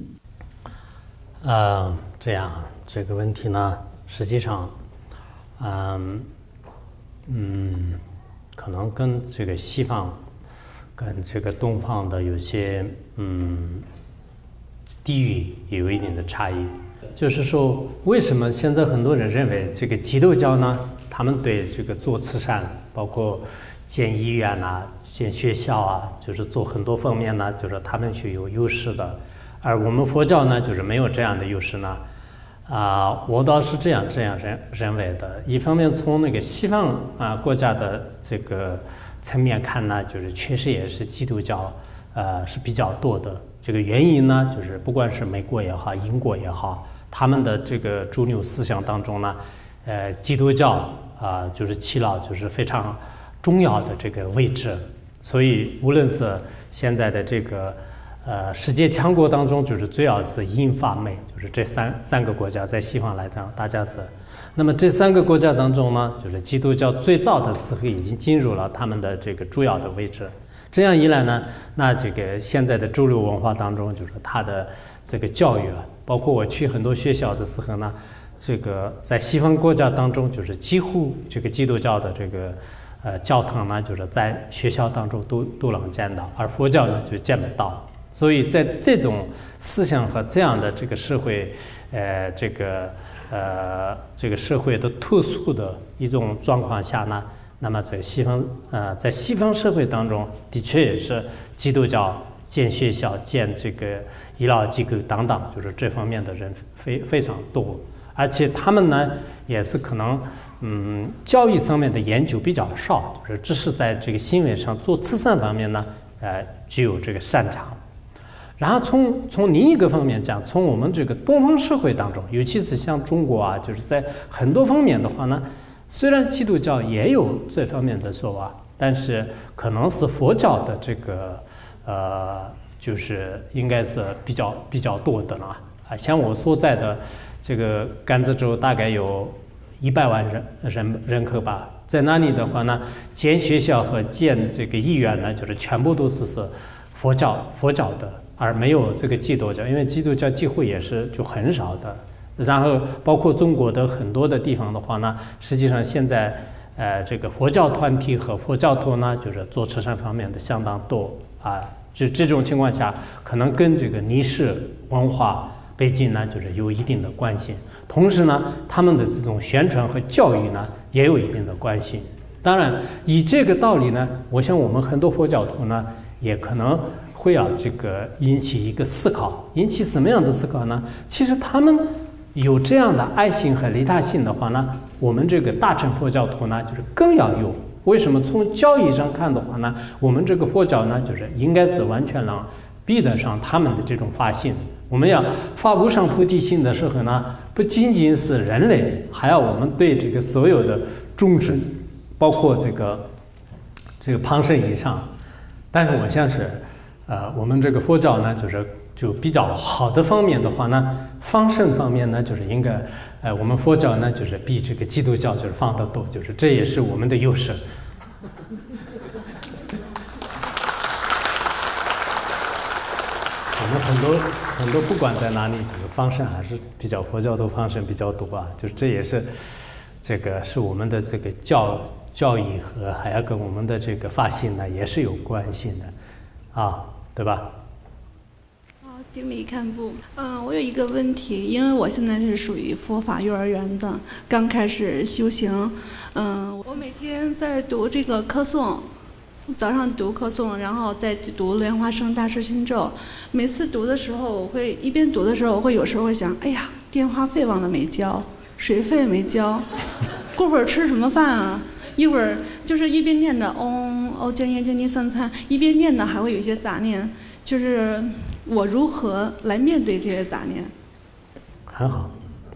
呃，这样这个问题呢，实际上，嗯嗯，可能跟这个西方跟这个东方的有些嗯地域有一定的差异。就是说，为什么现在很多人认为这个基督教呢？他们对这个做慈善，包括建医院啊、建学校啊，就是做很多方面呢，就是他们是有优势的。而我们佛教呢，就是没有这样的优势呢。啊、呃，我倒是这样这样认认为的。一方面，从那个西方啊、呃、国家的这个层面看呢，就是确实也是基督教呃是比较多的。这个原因呢，就是不管是美国也好，英国也好，他们的这个主流思想当中呢，呃，基督教啊、呃，就是起到就是非常重要的这个位置。所以，无论是现在的这个呃世界强国当中，就是主要是英法美，就是这三三个国家在西方来讲，大家是。那么这三个国家当中呢，就是基督教最早的时候已经进入了他们的这个主要的位置。这样一来呢，那这个现在的主流文化当中，就是它的这个教育啊，包括我去很多学校的时候呢，这个在西方国家当中，就是几乎这个基督教的这个呃教堂呢，就是在学校当中都都能见到，而佛教呢就见不到。所以在这种思想和这样的这个社会，呃，这个呃这个社会的特殊的一种状况下呢。那么在西方，呃，在西方社会当中，的确也是基督教建学校、建这个医疗机构等等，就是这方面的人非非常多，而且他们呢，也是可能，嗯，教育上面的研究比较少，就是只是在这个行为上做慈善方面呢，呃，具有这个擅长。然后从从另一个方面讲，从我们这个东方社会当中，尤其是像中国啊，就是在很多方面的话呢。虽然基督教也有这方面的说法，但是可能是佛教的这个呃，就是应该是比较比较多的了啊。像我所在的这个甘孜州，大概有一百万人人人口吧，在那里的话呢，建学校和建这个医院呢，就是全部都是是佛教佛教的，而没有这个基督教，因为基督教几乎也是就很少的。然后包括中国的很多的地方的话呢，实际上现在呃这个佛教团体和佛教徒呢，就是做慈善方面的相当多啊。就这种情况下，可能跟这个历史文化背景呢，就是有一定的关系。同时呢，他们的这种宣传和教育呢，也有一定的关系。当然，以这个道理呢，我想我们很多佛教徒呢，也可能会要这个引起一个思考，引起什么样的思考呢？其实他们。有这样的爱心和利他心的话呢，我们这个大乘佛教徒呢，就是更要有。为什么？从教义上看的话呢，我们这个佛教呢，就是应该是完全能比得上他们的这种发心。我们要发无上菩提心的时候呢，不仅仅是人类，还要我们对这个所有的众生，包括这个这个旁生以上。但是我相信，呃，我们这个佛教呢，就是就比较好的方面的话呢，方胜方面呢，就是应该，呃，我们佛教呢，就是比这个基督教就是放得多，就是这也是我们的优势。我们很多很多不管在哪里，这个方胜还是比较佛教的方胜比较多啊，就是这也是这个是我们的这个教教义和还要跟我们的这个发心呢也是有关系的，啊，对吧？ 顶礼堪布，嗯、呃，我有一个问题，因为我现在是属于佛法幼儿园的，刚开始修行，嗯、呃，我每天在读这个课诵， 早上读课诵，然后再读莲花生大师心咒。每次读的时候，我会一边读的时候，我会有时候会想，哎呀，电话费忘了没交，水费没交，过会儿吃什么饭啊？一会儿就是一边念着嗡哦将耶将尼三餐，一边念呢还会有一些杂念，就是我如何来面对这些杂念？ 很好。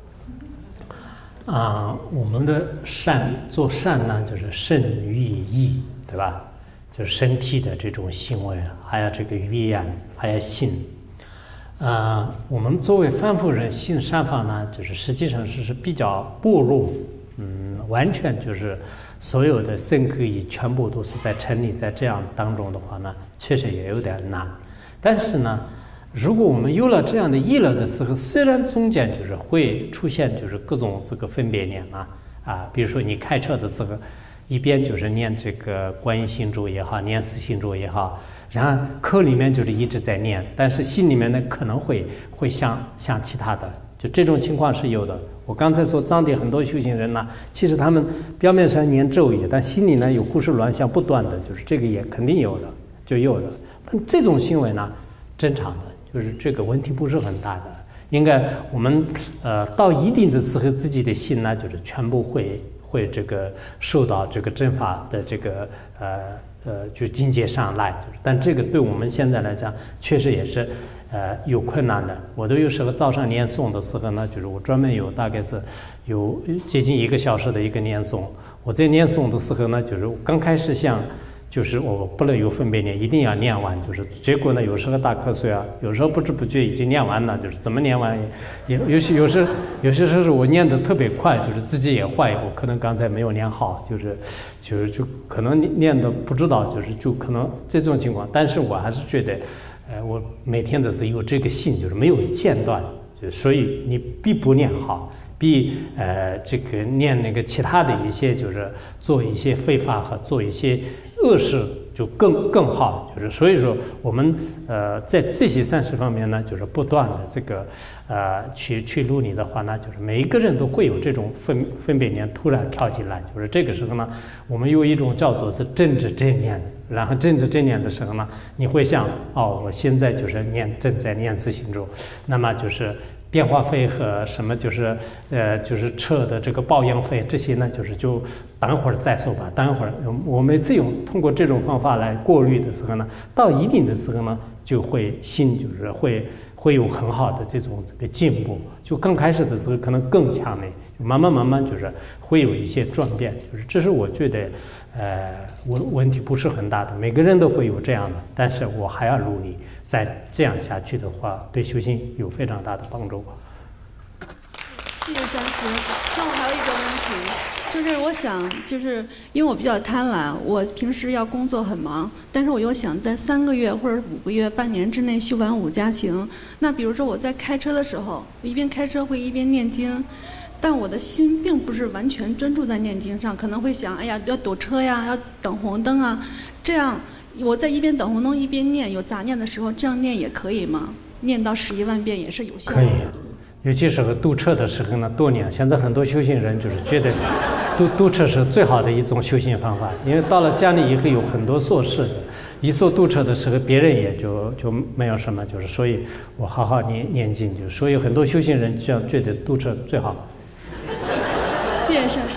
啊，我们的善做善呢，就是身语意，对吧？就是身体的这种行为，还有这个语言，还有心。啊，我们作为凡夫人行善法呢，就是实际上是是比较薄弱，嗯，完全就是所有的身口意全部都是在沉溺在这样当中的话呢，确实也有点难。但是呢，如果我们有了这样的意了的时候，虽然中间就是会出现就是各种这个分别念嘛，啊，比如说你开车的时候，一边就是念这个观音心咒也好，念思心咒也好，然后口里面就是一直在念，但是心里面呢可能会会想想其他的，就这种情况是有的。我刚才说藏地很多修行人呢，其实他们表面上念咒语，但心里呢有胡思乱想不断的，就是这个也肯定有的，就有的。但这种行为呢，正常的。就是这个问题不是很大的，应该我们呃到一定的时候，自己的心呢，就是全部会会这个受到这个正法的这个呃呃就境界上来，就是，但这个对我们现在来讲，确实也是呃有困难的。我都有时候早上念诵的时候呢，就是我专门有大概是有接近一个小时的一个念诵。我在念诵的时候呢，就是刚开始想。就是我不能有分别念，一定要念完。就是结果呢，有时候打瞌睡啊，有时候不知不觉已经念完了。就是怎么念完也，也有些有时有些时候是我念得特别快，就是自己也坏，我可能刚才没有念好，就是就是就可能念的不知道，就是就可能这种情况。但是我还是觉得，呃，我每天的是有这个心，就是没有间断，就所以你必不念好。比呃这个念那个其他的一些，就是做一些非法和做一些恶事就更更好，就是所以说我们呃在这些善事方面呢，就是不断的这个呃去去努力的话呢，就是每一个人都会有这种分分别念突然跳进来，就是这个时候呢，我们有一种叫做是正知正念，然后正知正念的时候呢，你会想哦，我现在就是念正在念思心咒，那么就是。电话费和什么就是呃就是车的这个保养费这些呢，就是就等会儿再说吧。等会儿我每次用通过这种方法来过滤的时候呢，到一定的时候呢，就会心就是会会有很好的这种这个进步。就刚开始的时候可能更强烈，就慢慢慢慢就是会有一些转变。就是这是我觉得呃问问题不是很大的，每个人都会有这样的，但是我还要努力。再这样下去的话，对修行有非常大的帮助。 谢谢上师。那我还有一个问题，就是我想，就是因为我比较贪婪，我平时要工作很忙，但是我又想在三个月或者五个月、半年之内修完五加行。那比如说我在开车的时候，我一边开车会一边念经，但我的心并不是完全专注在念经上，可能会想，哎呀，要堵车呀，要等红灯啊，这样。我在一边等红灯一边念，有杂念的时候，这样念也可以吗？念到十一万遍也是有效的。 可以，尤其是堵车的时候呢，多念。现在很多修行人就是觉得堵堵车是最好的一种修行方法，因为到了家里以后有很多琐事，一说堵车的时候，别人也就就没有什么，就是所以我好好念念经，就所以很多修行人这样觉得堵车最好。 谢谢上师。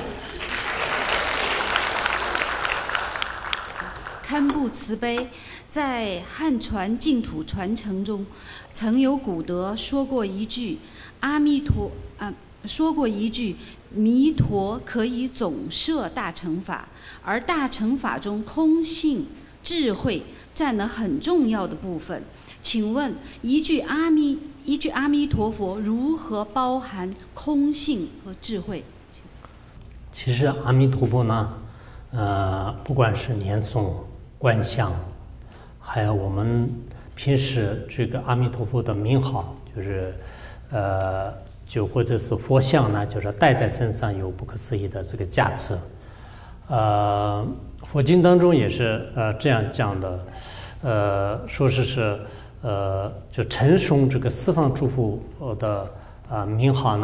堪布慈悲，在汉传净土传承中，曾有古德说过一句“阿弥陀”啊，说过一句“弥陀可以总摄大乘法”，而大乘法中空性、智慧占了很重要的部分。请问，一句阿弥一句阿弥陀佛如何包含空性和智慧？ 其实阿弥陀佛呢，呃，不管是念诵。观想，还有我们平时这个阿弥陀佛的名号，就是呃，就或者是佛像呢，就是带在身上有不可思议的这个价值。呃，佛经当中也是呃这样讲的，呃，说是是呃，就称颂这个四方诸佛的啊、呃、名号呢，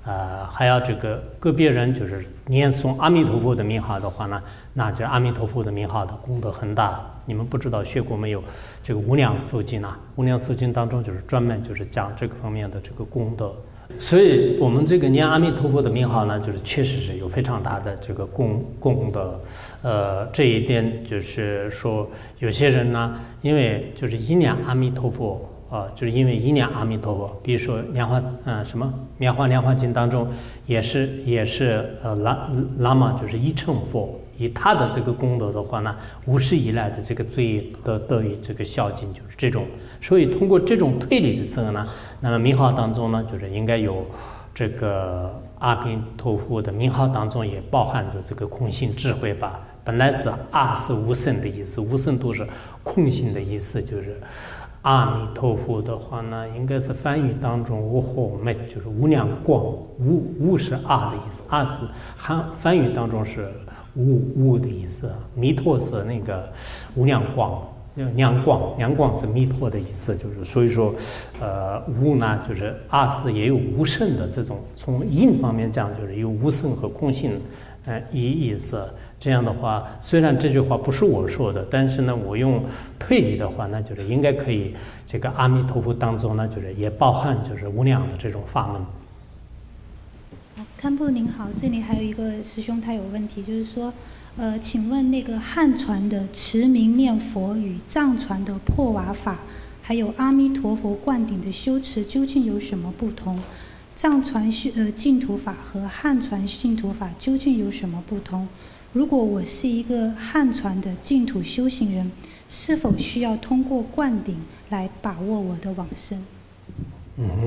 呃，还要这个个别人就是念诵阿弥陀佛的名号的话呢，那这阿弥陀佛的名号的功德很大。你们不知道学过没有？这个无量寿经啊，无量寿经当中就是专门就是讲这个方面的这个功德。所以我们这个念阿弥陀佛的名号呢，就是确实是有非常大的这个功功德。呃，这一点就是说，有些人呢，因为就是一念阿弥陀佛。呃，就是因为一念阿弥陀佛，比如说莲花，呃，什么《莲花莲花经》当中也是也是呃喇喇嘛就是一乘佛，以他的这个功德的话呢，无始以来的这个罪得得以这个孝敬，就是这种。所以通过这种推理的时候呢，那么名号当中呢，就是应该有这个阿弥陀佛的名号当中也包含着这个空性智慧吧。本来是阿是无生的意思，无生都是空性的意思，就是。阿弥陀佛的话呢，应该是梵语当中无惑昧，就是无量光，无无是阿的意思，阿是汉梵语当中是无无的意思，弥陀是那个无量光，量光量光是弥陀的意思，就是所以说，呃，无呢就是阿是也有无生的这种，从音方面讲就是有无生和空性，呃意意思。这样的话，虽然这句话不是我说的，但是呢，我用推理的话，那就是应该可以。这个阿弥陀佛当中呢，就是也包含就是无量的这种法门。 堪布您好，这里还有一个师兄他有问题，就是说，呃，请问那个汉传的持名念佛与藏传的破瓦法，还有阿弥陀佛灌顶的修持究竟有什么不同？藏传呃净土法和汉传净土法究竟有什么不同？如果我是一个汉传的净土修行人，是否需要通过灌顶来把握我的往生？ 嗯哼，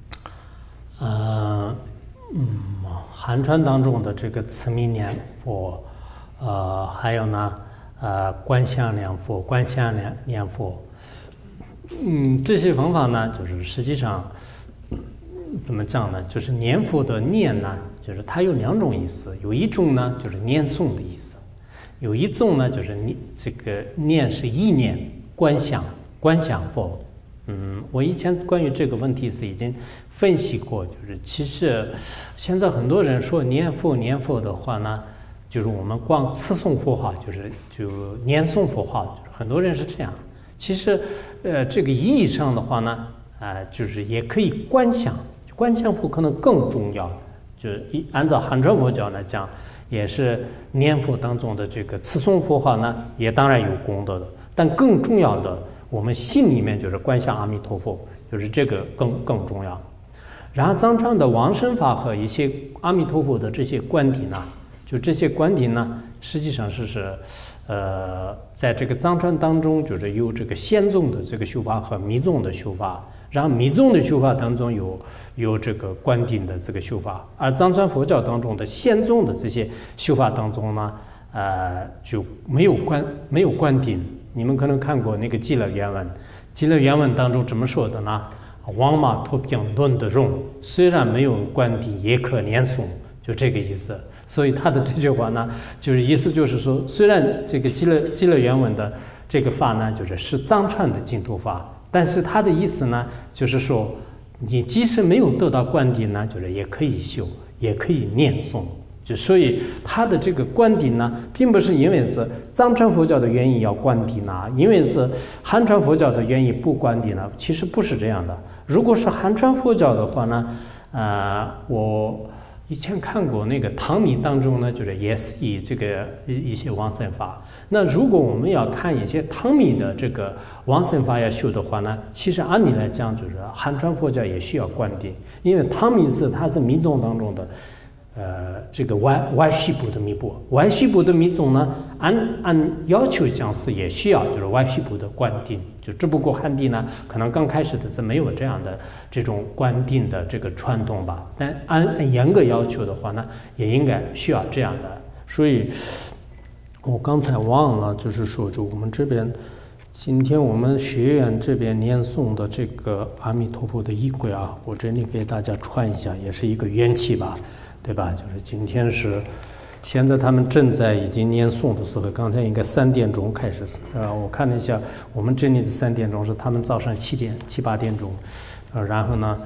呃，嗯，汉传当中的这个持名念佛，呃，还有呢，呃，观想念佛、观想念念佛，嗯，这些方法呢，就是实际上怎么讲呢？就是念佛的念呢。就是它有两种意思，有一种呢就是念诵的意思，有一种呢就是念这个念是意念观想观想佛。嗯，我以前关于这个问题是已经分析过，就是其实现在很多人说念佛念佛的话呢，就是我们光持诵佛号，就是就念诵佛号，就是很多人是这样。其实呃这个意义上的话呢，呃就是也可以观想，观想佛可能更重要。就是一按照汉传佛教来讲，也是念佛当中的这个持诵佛号呢，也当然有功德的。但更重要的，我们心里面就是观想阿弥陀佛，就是这个更更重要。然后藏传的往生法和一些阿弥陀佛的这些观顶呢，就这些观顶呢，实际上是是，呃，在这个藏传当中，就是有这个显宗的这个修法和密宗的修法。然后密宗的修法当中有有这个灌顶的这个修法，而藏传佛教当中的显宗的这些修法当中呢，呃，就没有灌没有灌顶。你们可能看过那个极乐原文，极乐原文当中怎么说的呢？王马托并论的容，虽然没有灌顶，也可念诵，就这个意思。所以他的这句话呢，就是意思就是说，虽然这个极乐极乐原文的这个法呢，就是是藏传的净土法。但是他的意思呢，就是说，你即使没有得到灌顶呢，就是也可以修，也可以念诵。就所以他的这个灌顶呢，并不是因为是藏传佛教的原因要灌顶啊，因为是汉传佛教的原因不灌顶了。其实不是这样的。如果是汉传佛教的话呢，呃，我以前看过那个唐密当中呢，就是也是以这个一些往生法。那如果我们要看一些唐密的这个往生法要修的话呢，其实按理来讲，就是汉传佛教也需要灌顶，因为唐密是它是密宗当中的，呃，这个外外系部的密部，外系部的密宗呢，按按要求讲是也需要就是外系部的灌顶，就只不过汉地呢，可能刚开始的是没有这样的这种灌顶的这个传统吧，但按按严格要求的话呢，也应该需要这样的，所以。我刚才忘了，就是说，就我们这边，今天我们学院这边念诵的这个阿弥陀佛的仪轨啊，我这里给大家传一下，也是一个缘起吧，对吧？就是今天是，现在他们正在已经念诵的时候，刚才应该三点钟开始，呃，我看了一下，我们这里的三点钟是他们早上七点七八点钟，呃，然后呢，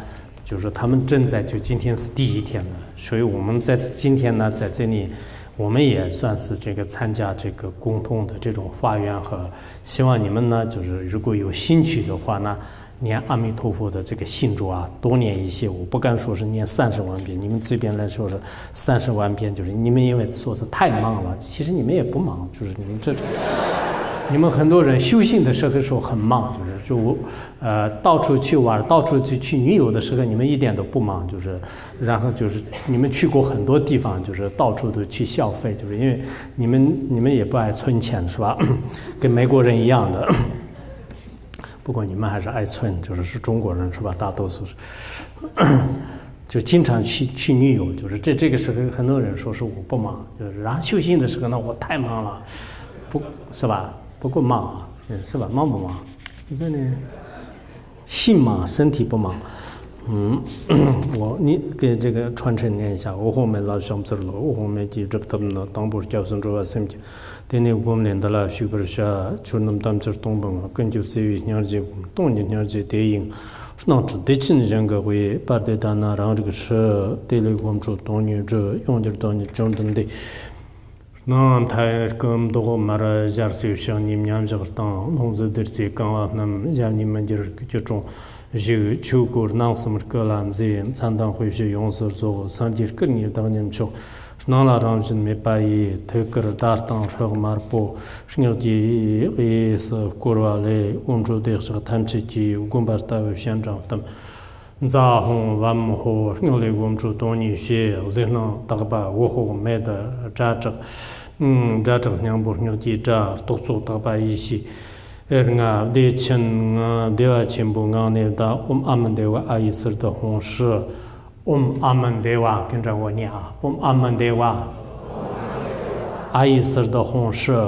就是他们正在就今天是第一天的，所以我们在今天呢在这里，我们也算是这个参加这个共同的这种发愿和希望你们呢就是如果有兴趣的话呢，念阿弥陀佛的这个信咒啊，多念一些。我不敢说是念三十万遍，你们这边来说是三十万遍，就是你们因为说是太忙了，其实你们也不忙，就是你们这。你们很多人修行的时候说很忙，就是就呃到处去玩，到处去去旅游的时候，你们一点都不忙，就是然后就是你们去过很多地方，就是到处都去消费，就是因为你们你们也不爱存钱是吧？跟美国人一样的，不过你们还是爱存，就是是中国人是吧？大多数是。就经常去去旅游，就是这这个时候很多人说是我不忙，就是然后修行的时候呢我太忙了，不是吧？不够忙啊，是吧？忙不忙？这里心忙，身体不忙。嗯，我你给这个传承念一下。我后面老想字了，我后面记着他们呢，当不是教生主要身体。对你我们连的了，许不是下，就那么他们这东本啊，根据这于年纪，东年年纪电影。那这对亲人个会把对他那让这个是对了我们说当年这用点当年真正的。那他跟多马拉加就像你们样子当，弄着点这刚啊，那么像你们就是这种，就就过那什么个啦，这常常会去用手做，上节课你当年就，那拉让人没把伊特个打当上马步，是要的也是过完来，我们说的是他们自己，我们把它现场的。早红晚红，我来我们说多年些，然后大把我和买的扎着，嗯，扎着娘不娘记扎，多做大把一些，呃，我的钱我的钱不我那的，我们阿门的话阿姨是的红事，我们阿门的话跟着我念啊，我们阿门的话，阿姨是的红事，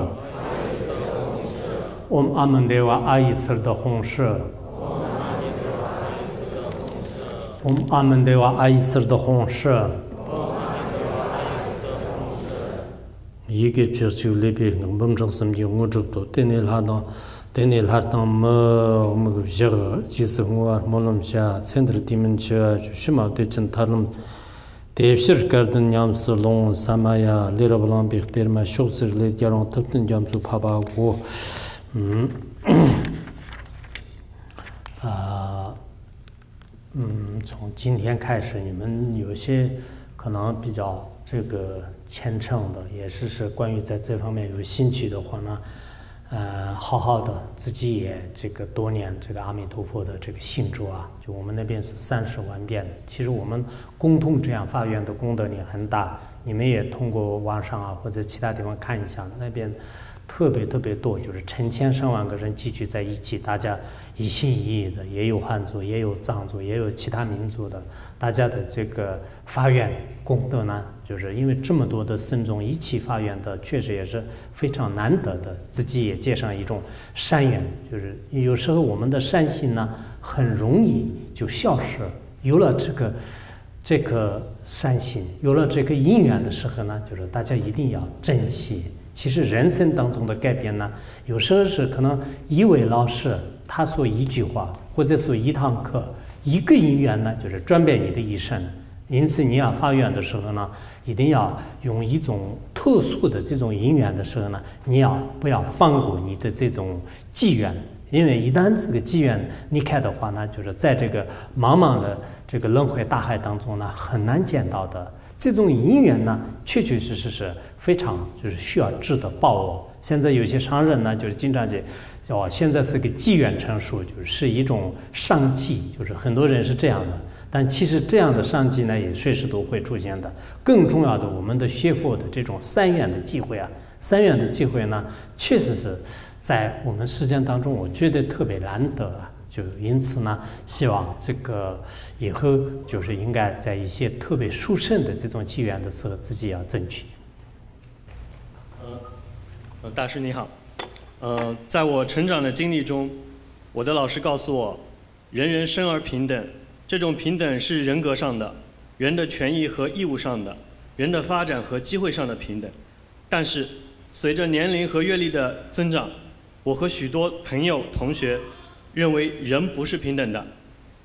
我们阿门的话阿姨是的红事。我们阿门的话，阿伊斯的红事。一个就是那边我们正什么用我这多，等你拉到，等你拉到么么个些个，其实我马龙下，centro的门去，什么的真他们，的是个的娘是龙萨玛呀，里拉布朗比的嘛，小时里家人特别娘就怕怕我，嗯，啊。嗯，从今天开始，你们有些可能比较这个虔诚的，也是是关于在这方面有兴趣的话呢，呃，好好的自己也这个多念这个阿弥陀佛的这个信咒啊，就我们那边是三十万遍。其实我们共同这样发愿的功德力很大，你们也通过网上啊或者其他地方看一下，那边特别特别多，就是成千上万个人聚集在一起，大家一心一意的，也有汉族，也有藏族，也有其他民族的，大家的这个发愿功德呢，就是因为这么多的僧众一起发愿的，确实也是非常难得的，自己也结上一种善缘，就是有时候我们的善心呢，很容易就消失，有了这个这个善心，有了这个因缘的时候呢，就是大家一定要珍惜。其实人生当中的改变呢，有时候是可能一位老师他说一句话，或者说一堂课，一个因缘呢，就是转变你的一生。因此你要发愿的时候呢，一定要用一种特殊的这种因缘的时候呢，你要不要放过你的这种机缘？因为一旦这个机缘离开的话呢，就是在这个茫茫的这个轮回大海当中呢，很难见到的。这种因缘呢，确确实实是非常就是需要值得把握。现在有些商人呢，就是经常讲，哦，现在是个机缘成熟，就是一种商机，就是很多人是这样的。但其实这样的商机呢，也随时都会出现的。更重要的，我们的学佛的这种三愿的机会啊，三愿的机会呢，确实是在我们世间当中，我觉得特别难得啊。就因此呢，希望这个以后就是应该在一些特别殊胜的这种机缘的时候，自己要争取。 呃，呃，大师你好，呃，在我成长的经历中，我的老师告诉我，人人生而平等，这种平等是人格上的，人的权益和义务上的，人的发展和机会上的平等。但是，随着年龄和阅历的增长，我和许多朋友、同学认为人不是平等的，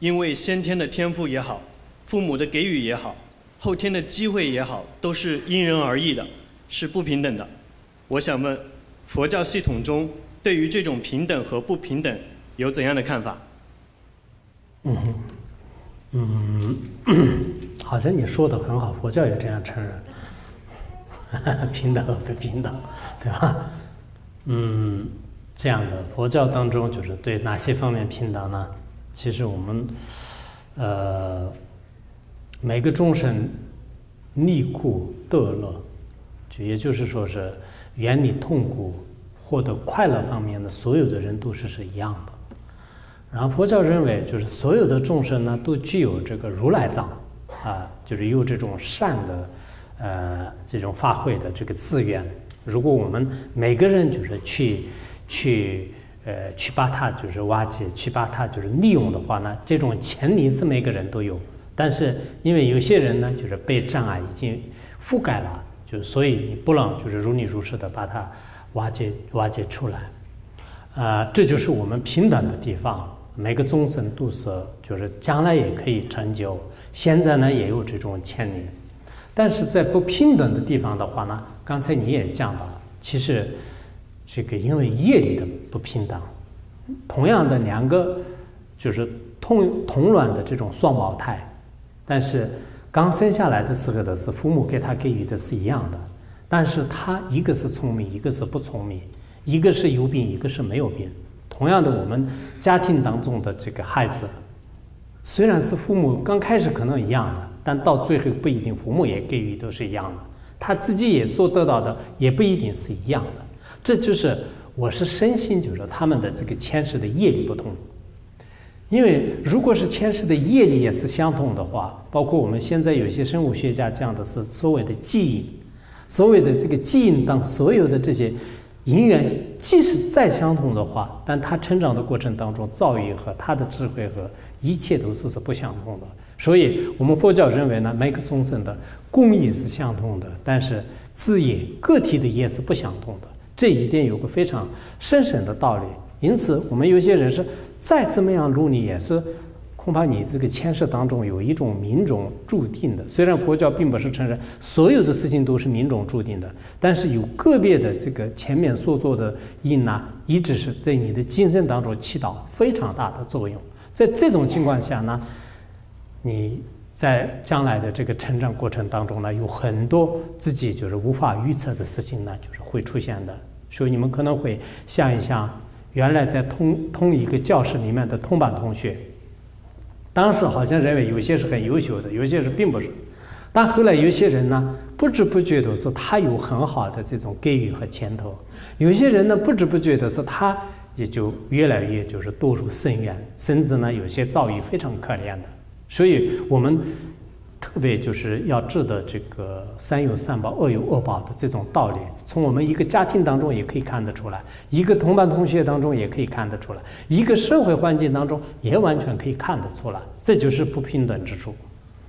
因为先天的天赋也好，父母的给予也好，后天的机会也好，都是因人而异的，是不平等的。我想问，佛教系统中对于这种平等和不平等有怎样的看法？ 嗯嗯，好像你说的很好，佛教也这样承认平等和不平等，对吧？嗯，这样的佛教当中就是对哪些方面平等呢？其实我们呃每个众生离苦得乐，就也就是说是远离痛苦获得快乐方面的所有的人都是是一样的。然后佛教认为就是所有的众生呢都具有这个如来藏啊，就是有这种善的呃这种发挥的这个资源。如果我们每个人就是去去呃去把它就是挖掘，去把它就是利用的话呢，这种潜力是每个人都有。但是因为有些人呢就是被障碍已经覆盖了，就所以你不能就是如理如实的把它挖掘挖掘出来。呃，这就是我们平等的地方。每个众生都是就是将来也可以成就，现在呢也有这种潜力。但是在不平等的地方的话呢，刚才你也讲到了，其实这个因为业力的不平等，同样的两个就是同同卵的这种双胞胎，但是刚生下来的时候的是父母给他给予的是一样的，但是他一个是聪明，一个是不聪明，一个是有病，一个是没有病。同样的，我们家庭当中的这个孩子，虽然是父母刚开始可能一样的，但到最后不一定父母也给予都是一样的，他自己也所得到的也不一定是一样的。这就是我是深信，就是他们的这个前世的业力不同。因为如果是前世的业力也是相同的话，包括我们现在有些生物学家讲的是所谓的基因，所谓的这个基因当所有的这些因缘即使再相同的话，但他成长的过程当中造诣和他的智慧和一切都是是不相同的。所以我们佛教认为呢，每个众生的功业是相同的，但是自业个体的业是不相同的，这一点有个非常深深的道理。因此我们有些人是再怎么样努力，也是恐怕你这个前世当中有一种命中注定的。虽然佛教并不是承认所有的事情都是命中注定的，但是有个别的这个前面所做的因呢，一直是在你的今生当中起到非常大的作用。在这种情况下呢，你在将来的这个成长过程当中呢，有很多自己就是无法预测的事情呢，就是会出现的。所以你们可能会想一想，原来在同同一个教室里面的同班同学，当时好像认为有些是很优秀的，有些是并不是，但后来有些人呢，不知不觉的是他有很好的这种给予和前途，有些人呢，不知不觉的是他也就越来越就是堕入深渊，甚至呢有些遭遇非常可怜的。所以我们特别就是要知道这个善有善报，恶有恶报的这种道理，从我们一个家庭当中也可以看得出来，一个同班同学当中也可以看得出来，一个社会环境当中也完全可以看得出来，这就是不平等之处。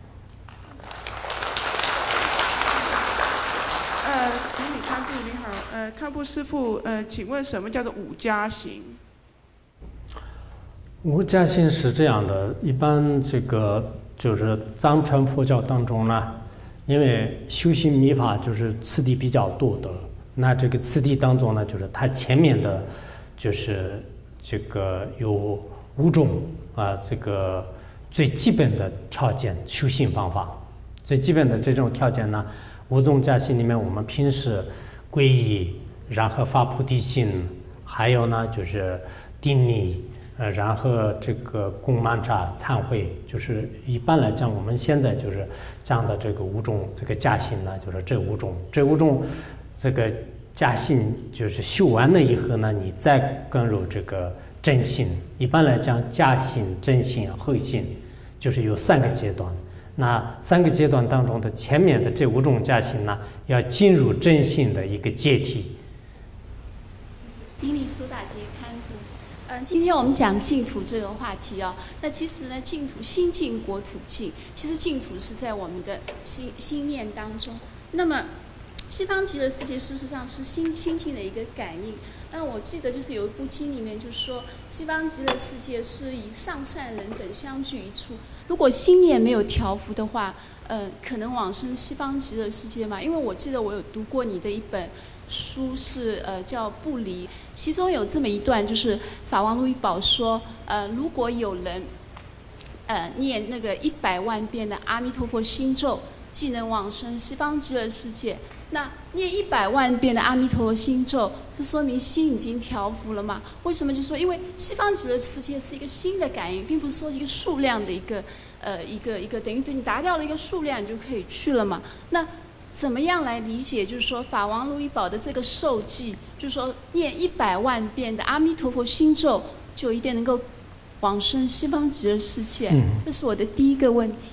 呃，请你堪布你好，呃，堪布师父，呃，请问什么叫做五加行？ 五加行是这样的，一般这个就是藏传佛教当中呢，因为修行密法就是次第比较多的，那这个次第当中呢，就是它前面的就是这个有五种啊，这个最基本的条件修行方法，最基本的这种条件呢，五种加行里面我们平时皈依，然后发菩提心，还有呢就是定力。呃，然后这个供曼茶、忏悔，就是一般来讲，我们现在就是讲的这个五种这个加行呢，就是这五种，这五种这个加行就是修完了以后呢，你再更入这个真心。一般来讲，加行、真心、后心，就是有三个阶段。那三个阶段当中的前面的这五种加行呢，要进入真心的一个阶梯。 顶礼苏大姐堪布。嗯，今天我们讲净土这个话题啊，那其实呢，净土心净国土净，其实净土是在我们的心心念当中。那么，西方极乐世界事实上是心清净的一个感应。 但我记得就是有一部经里面就是说，西方极乐世界是以上善人等相聚一处。如果心念没有调伏的话，呃，可能往生西方极乐世界嘛？因为我记得我有读过你的一本书是呃叫《不离》，其中有这么一段，就是法王路易宝说，呃，如果有人呃念那个一百万遍的阿弥陀佛心咒，即能往生西方极乐世界。那念一百万遍的阿弥陀佛心咒，就说明心已经调伏了嘛？为什么？就说因为西方极乐世界是一个心的感应，并不是说一个数量的一个呃一个一个等于对你达到了一个数量，你就可以去了嘛？那怎么样来理解？就是说法王路易宝的这个受记，就是说念一百万遍的阿弥陀佛心咒，就一定能够往生西方极乐世界。嗯、这是我的第一个问题。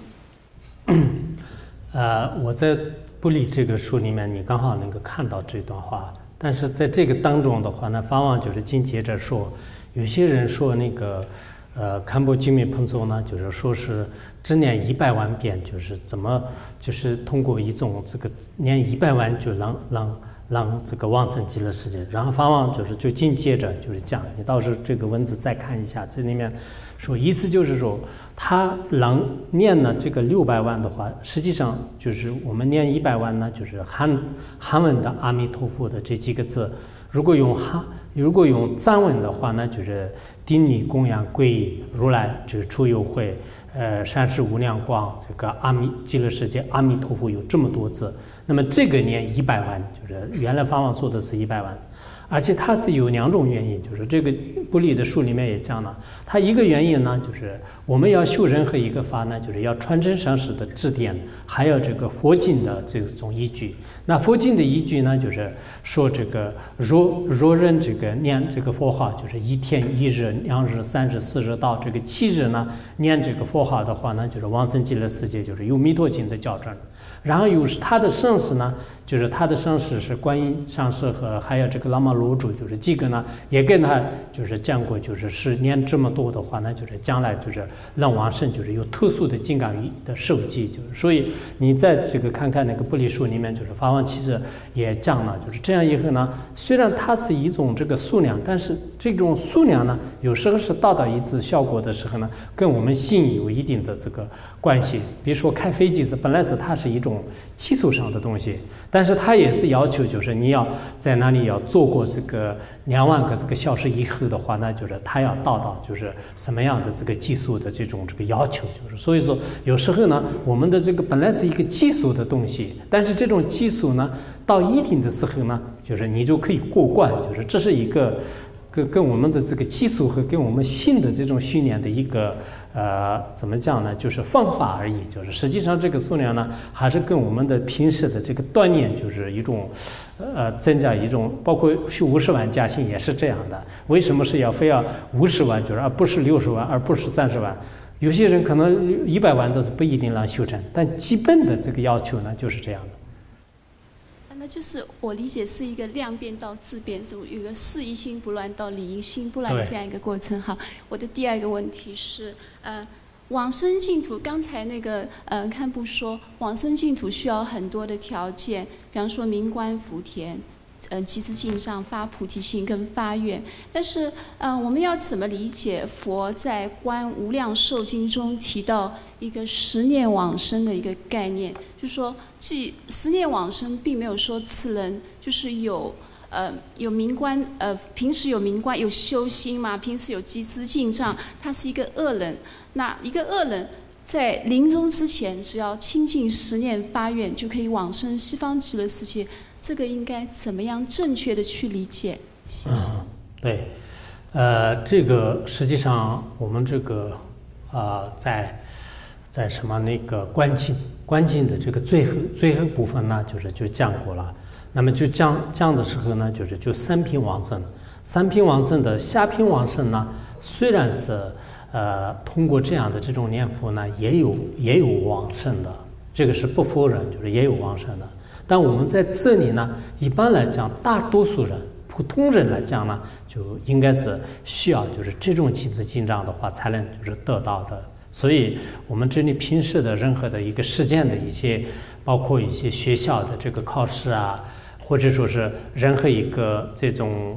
呃，我在不离这个书里面，你刚好能够看到这段话。但是在这个当中的话呢，法王就是紧接着说，有些人说那个，呃，堪布金密彭宗呢，就是说是只念一百万遍，就是怎么，就是通过一种这个念一百万就让让让这个往生极乐世界。然后法王就是就紧接着就是讲，你到时候这个文字再看一下，这里面说意思就是说，他让念呢这个六百万的话，实际上就是我们念一百万呢，就是韩韩文的阿弥陀佛的这几个字。如果用韩如果用藏文的话呢，就是顶礼供养皈依如来这个出有慧，呃善事无量光，这个阿弥极乐世界阿弥陀佛有这么多字。那么这个念一百万，就是原来法王说的是一百万。而且它是有两种原因，就是这个不离的书里面也讲了，它一个原因呢，就是我们要修任何一个法呢，就是要传承上师的指点，还有这个佛经的这种依据。那佛经的依据呢，就是说这个若若人这个念这个佛号，就是一天一日、两日、三日、四日到这个七日呢，念这个佛号的话呢，就是往生极乐世界，就是有弥陀经的教证。然后有他的上师呢，就是他的上师是观音上师和还有这个喇嘛罗主，就是几个呢也跟他就是讲过，就是是念这么多的话呢，就是将来就是让往生就是有特殊的金刚语的受记，就是所以你在这个看看那个不离书里面，就是法王其实也讲了，就是这样以后呢，虽然它是一种这个数量，但是这种数量呢，有时候是达到一致效果的时候呢，跟我们心有一定的这个关系。比如说开飞机是本来是它是一种技术上的东西，但是它也是要求，就是你要在那里要做过这个两万个这个小时以后的话呢，就是它要达到就是什么样的这个技术的这种这个要求，就是所以说有时候呢，我们的这个本来是一个技术的东西，但是这种技术呢，到一定的时候呢，就是你就可以过关，就是这是一个跟跟我们的这个技术和跟我们新的这种训练的一个呃怎么讲呢？就是方法而已。就是实际上这个数量呢，还是跟我们的平时的这个锻炼，就是一种呃增加一种，包括去五十万加薪也是这样的。为什么是要非要五十万，就是而不是六十万，而不是三十万？有些人可能一百万都是不一定能修成，但基本的这个要求呢就是这样的。 那就是我理解是一个量变到质变，是有一个事宜心不乱到理宜心不乱的这样一个过程。好，我的第二个问题是，呃，往生净土，刚才那个呃堪布说，往生净土需要很多的条件，比方说明观福田。呃，集资进上发菩提心跟发愿，但是，呃，我们要怎么理解佛在《观无量寿经》中提到一个十念往生的一个概念？就是说，即十念往生，并没有说此人就是有呃有明观，呃平时有明观有修心嘛，平时有集资进账，他是一个恶人。那一个恶人在临终之前，只要清净十念发愿，就可以往生西方极乐世界。这个应该怎么样正确的去理解？谢谢。 嗯，对，呃，这个实际上我们这个啊、呃，在在什么那个观经观经的这个最后最后部分呢，就是就讲过了。那么就讲讲的时候呢，就是就三品往生，三品往生的下品往生呢，虽然是呃通过这样的这种念佛呢，也有也有往生的，这个是不否认，就是也有往生的。但我们在这里呢，一般来讲，大多数人、普通人来讲呢，就应该是需要就是这种集资进账的话，才能就是得到的。所以，我们这里平时的任何的一个实践的一些，包括一些学校的这个考试啊，或者说是任何一个这种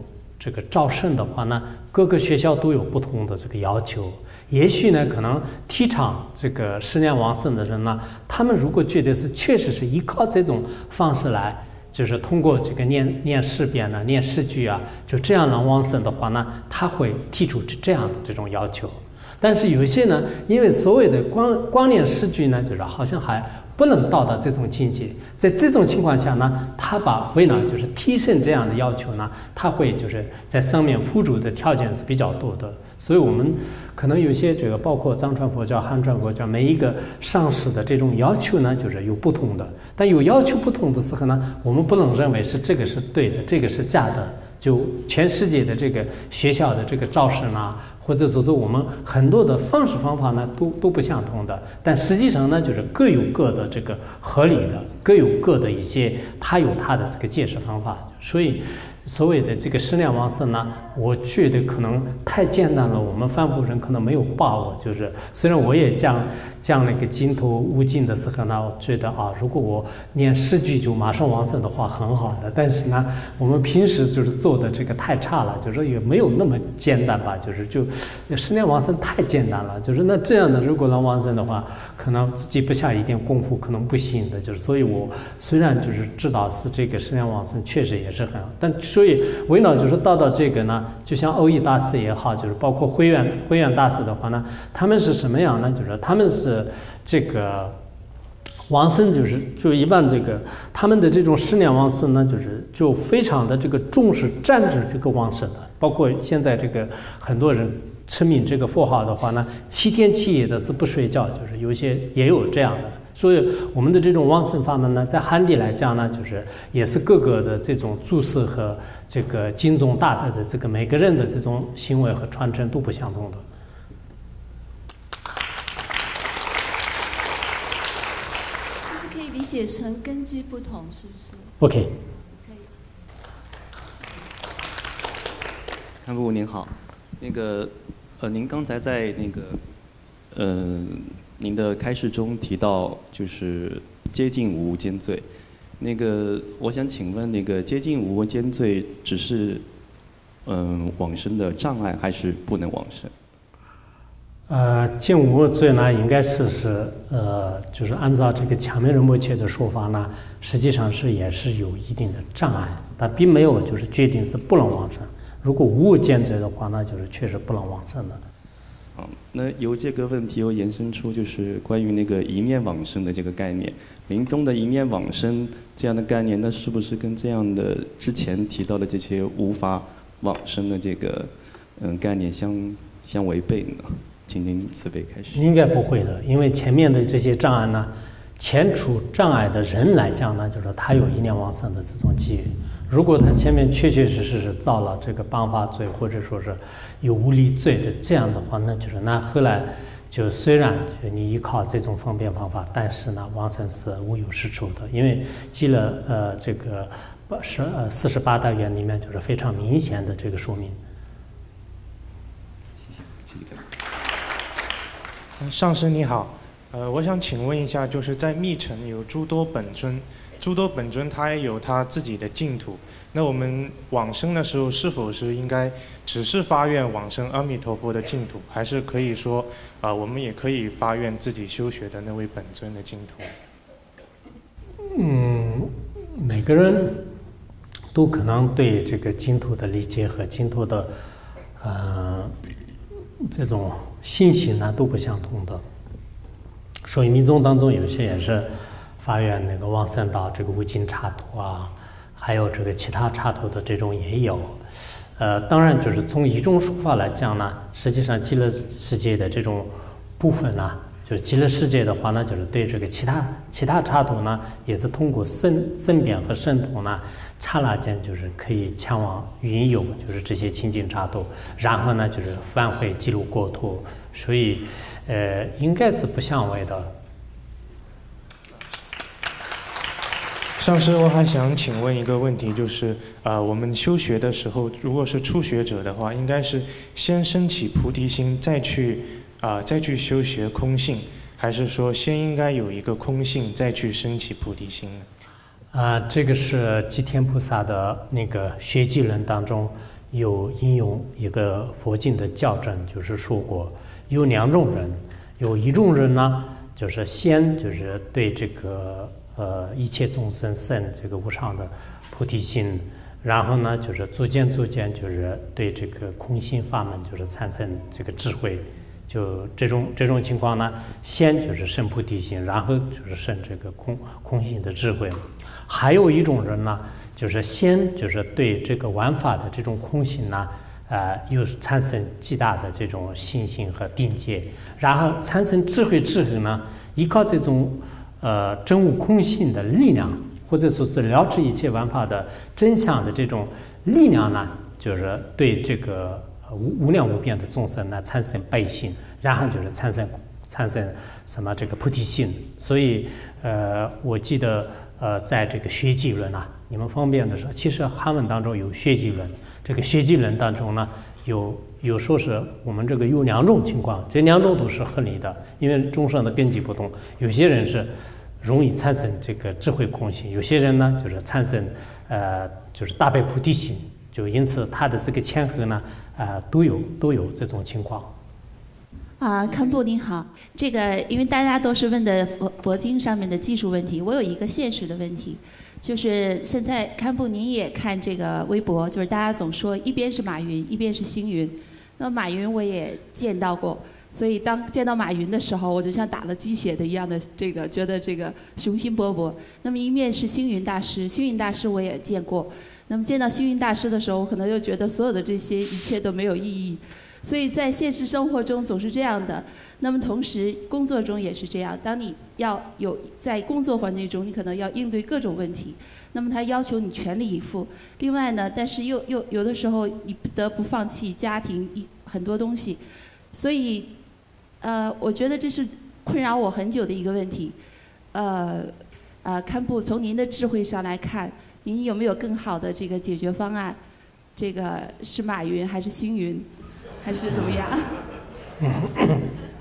这个招生的话呢，各个学校都有不同的这个要求。也许呢，可能提倡这个十年往生的人呢，他们如果觉得是确实是依靠这种方式来，就是通过这个念念诗篇呢、念诗句啊，就这样能往生的话呢，他会提出这样的这种要求。但是有一些呢，因为所谓的光光念诗句呢，就是好像还不能到达这种境界，在这种情况下呢，他把为了就是提升这样的要求呢，他会就是在上面辅助的条件是比较多的。所以我们可能有些这个包括藏传佛教、汉传佛教每一个上师的这种要求呢，就是有不同的。但有要求不同的时候呢，我们不能认为是这个是对的，这个是假的。就全世界的这个学校的这个招生啊，或者说是我们很多的方式方法呢，都都不相同的。但实际上呢，就是各有各的这个合理的，各有各的一些，它有它的这个解释方法。所以所谓的这个十年往生呢，我觉得可能太简单了，我们凡夫人可能没有把握。就是虽然我也讲讲那个净土无尽的时候呢，我觉得啊，如果我念十句就马上往生的话，很好的。但是呢，我们平时就是做的这个太差了，就是也没有那么简单吧。就是就十年往生太简单了，就是那这样的如果能往生的话，可能自己不下一点功夫可能不行的。就是所以我虽然就是知道是这个十年往生确实也是很好，但所以为了就是到到这个呢，就像欧益大师也好，就是包括慧远慧远大师的话呢，他们是什么样呢？就是他们是这个往生，就是就一般这个他们的这种十年往生呢，就是就非常的这个重视站着这个往生的。包括现在这个很多人持名这个佛号的话呢，七天七夜的是不睡觉，就是有些也有这样的。所以我们的这种往生法门呢，在汉地来讲呢，就是也是各个的这种注释和这个经宗大德的这个每个人的这种行为和传承都不相同的。 这是可以理解成根基不同，是不是 ？OK。 可以。 堪布您好，那个呃，您刚才在那个呃。您的开示中提到，就是接近无无间罪。那个，我想请问，那个接近无无间罪只是嗯、呃、往生的障碍，还是不能往生？ 呃，近无罪呢，应该是是呃，就是按照这个强面仁波切的说法呢，实际上是也是有一定的障碍，但并没有就是决定是不能往生。如果无无间罪的话，那就是确实不能往生的。 好，那由这个问题又延伸出就是关于那个一念往生的这个概念，临终的一念往生这样的概念，那是不是跟这样的之前提到的这些无法往生的这个嗯概念相相违背呢？请您慈悲开始。 应该不会的，因为前面的这些障碍呢，前除障碍的人来讲呢，就是他有一念往生的这种机遇。如果他前面确确实实是造了这个谤法罪，或者说是有无理罪的这样的话，那就是那后来就虽然就你依靠这种方便方法，但是呢往生是无有是处的，因为记了呃这个十呃四十八大愿里面就是非常明显的这个说明。 上师你好，呃，我想请问一下，就是在密城有诸多本尊。诸多本尊他也有他自己的净土，那我们往生的时候是否是应该只是发愿往生阿弥陀佛的净土，还是可以说啊、呃，我们也可以发愿自己修学的那位本尊的净土？ 嗯，每个人都可能对这个净土的理解和净土的呃这种信息呢都不相同的，所以密宗当中有些也是发愿那个往生到这个无尽刹土啊，还有这个其他刹土的这种也有。呃，当然就是从一种说法来讲呢，实际上极乐世界的这种部分呢，就是极乐世界的话呢，就是对这个其他其他刹土呢，也是通过身身边和身土呢，刹那间就是可以前往云游，就是这些清净刹土，然后呢就是返回极乐国土，所以呃应该是不相违的。 上师，我还想请问一个问题，就是啊、呃，我们修学的时候，如果是初学者的话，应该是先升起菩提心，再去啊、呃、再去修学空性，还是说先应该有一个空性，再去升起菩提心呢？啊、 呃，这个是吉天菩萨的那个学记论当中有引用一个佛经的教证，就是说过有两种人，有一种人呢，就是先就是对这个呃一切众生生这个无上的菩提心，然后呢就是逐渐逐渐就是对这个空性法门就是产生这个智慧，就这种这种情况呢，先就是生菩提心，然后就是生这个空空性的智慧。还有一种人呢，就是先就是对这个玩法的这种空性呢，呃，又产生极大的这种信心和定界，然后产生智慧之后呢，依靠这种呃真悟空性的力量，或者说是了知一切玩法的真相的这种力量呢，就是对这个无无量无边的众生呢产生悲心，然后就是产生产生什么这个菩提心。所以呃，我记得呃，在这个学记论啊，你们方便的时候，其实汉文当中有学记论，这个学记论当中呢，有有说是我们这个有两种情况，这两种都是合理的，因为众生的根基不同，有些人是容易产生这个智慧空性，有些人呢就是产生呃就是大悲菩提心，就因此他的这个谦和呢，呃都有都有这种情况。 啊，堪布您好，这个因为大家都是问的佛佛经上面的技术问题，我有一个现实的问题，就是现在堪布您也看这个微博，就是大家总说一边是马云，一边是星云，那马云我也见到过，所以当见到马云的时候，我就像打了鸡血的一样的这个觉得这个雄心勃勃。那么一面是星云大师，星云大师我也见过，那么见到星云大师的时候，我可能又觉得所有的这些一切都没有意义。所以在现实生活中总是这样的，那么同时工作中也是这样。当你要有在工作环境中，你可能要应对各种问题，那么他要求你全力以赴。另外呢，但是又又有的时候你不得不放弃家庭一很多东西，所以，呃，我觉得这是困扰我很久的一个问题。呃，呃，堪布从您的智慧上来看，您有没有更好的这个解决方案？这个是马云还是星云？还是怎么样？ 嗯，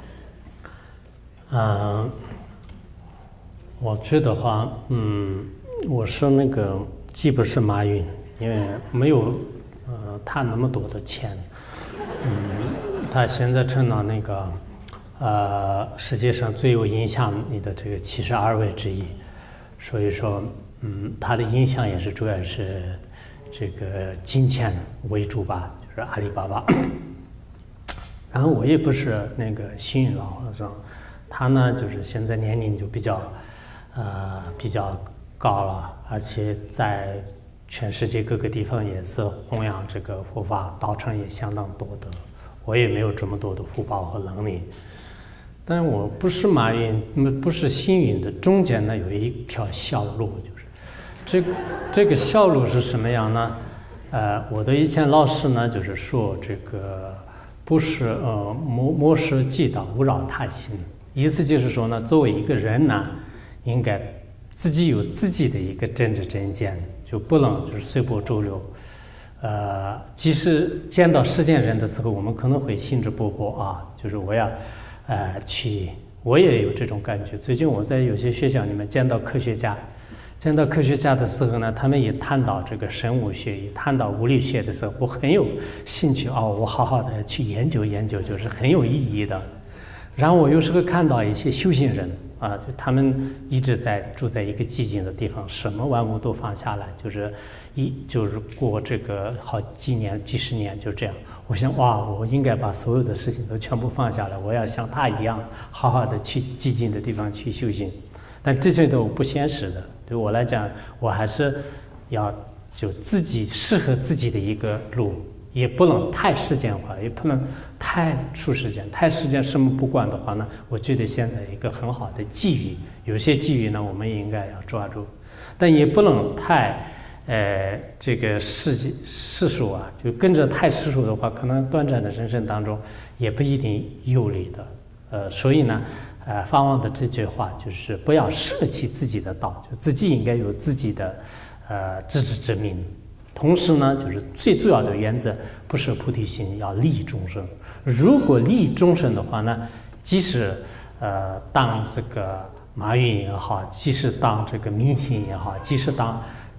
呃，我觉得话，嗯，我是那个既不是马云，因为没有呃他那么多的钱，嗯，他现在成了那个呃世界上最有影响力的这个七十二位之一，所以说，嗯，他的影响也是主要是这个金钱为主吧，就是阿里巴巴。然后我也不是那个幸运老和尚，他呢就是现在年龄就比较，呃比较高了，而且在全世界各个地方也是弘扬这个佛法，道场也相当多的。我也没有这么多的福报和能力，但我不是马云，不是幸运的，中间呢有一条小路，就是这个这个小路是什么样呢？呃，我的以前老师呢就是说这个。不是呃魔魔失嫉道，勿扰他心。意思就是说呢，作为一个人呢，应该自己有自己的一个政治正见，就不能就是随波逐流。呃，即使见到世间人的时候，我们可能会兴致勃勃啊，就是我要呃去，我也有这种感觉。最近我在有些学校里面见到科学家。见到科学家的时候呢，他们也谈到这个生物学，也谈到物理学的时候，我很有兴趣哦，我好好的去研究研究，就是很有意义的。然后我有时候看到一些修行人啊，就他们一直在住在一个寂静的地方，什么万物都放下来，就是一就是过这个好几年、几十年就这样。我想哇，我应该把所有的事情都全部放下来，我要像他一样，好好的去寂静的地方去修行。但这些都不现实的。对我来讲，我还是要就自己适合自己的一个路，也不能太世间化，也不能太出世间，太世间什么不管的话呢，我觉得现在一个很好的机遇，有些机遇呢，我们也应该要抓住，但也不能太呃这个世世俗啊，就跟着太世俗的话，可能短暂的人生当中也不一定有利的，呃，所以呢。呃，法王的这句话就是不要舍弃自己的道，就自己应该有自己的呃自知之明。同时呢，就是最主要的原则不是菩提心，要利益众生。如果利益众生的话呢，即使呃当这个马云也好，即使当这个明星也好，即使当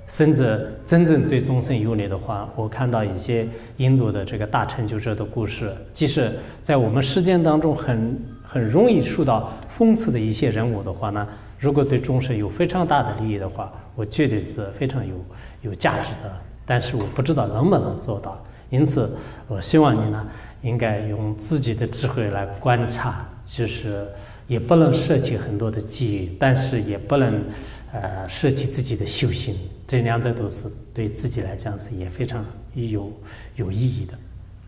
甚至真正对众生有利的话，我看到一些印度的这个大成就者的故事，即使在我们世间当中很很容易受到讽刺的一些人物的话呢，如果对众生有非常大的利益的话，我绝对是非常有有价值的。但是我不知道能不能做到，因此我希望你呢，应该用自己的智慧来观察，就是也不能舍弃很多的机遇，但是也不能呃舍弃自己的修行，这两者都是对自己来讲是也非常有有意义的。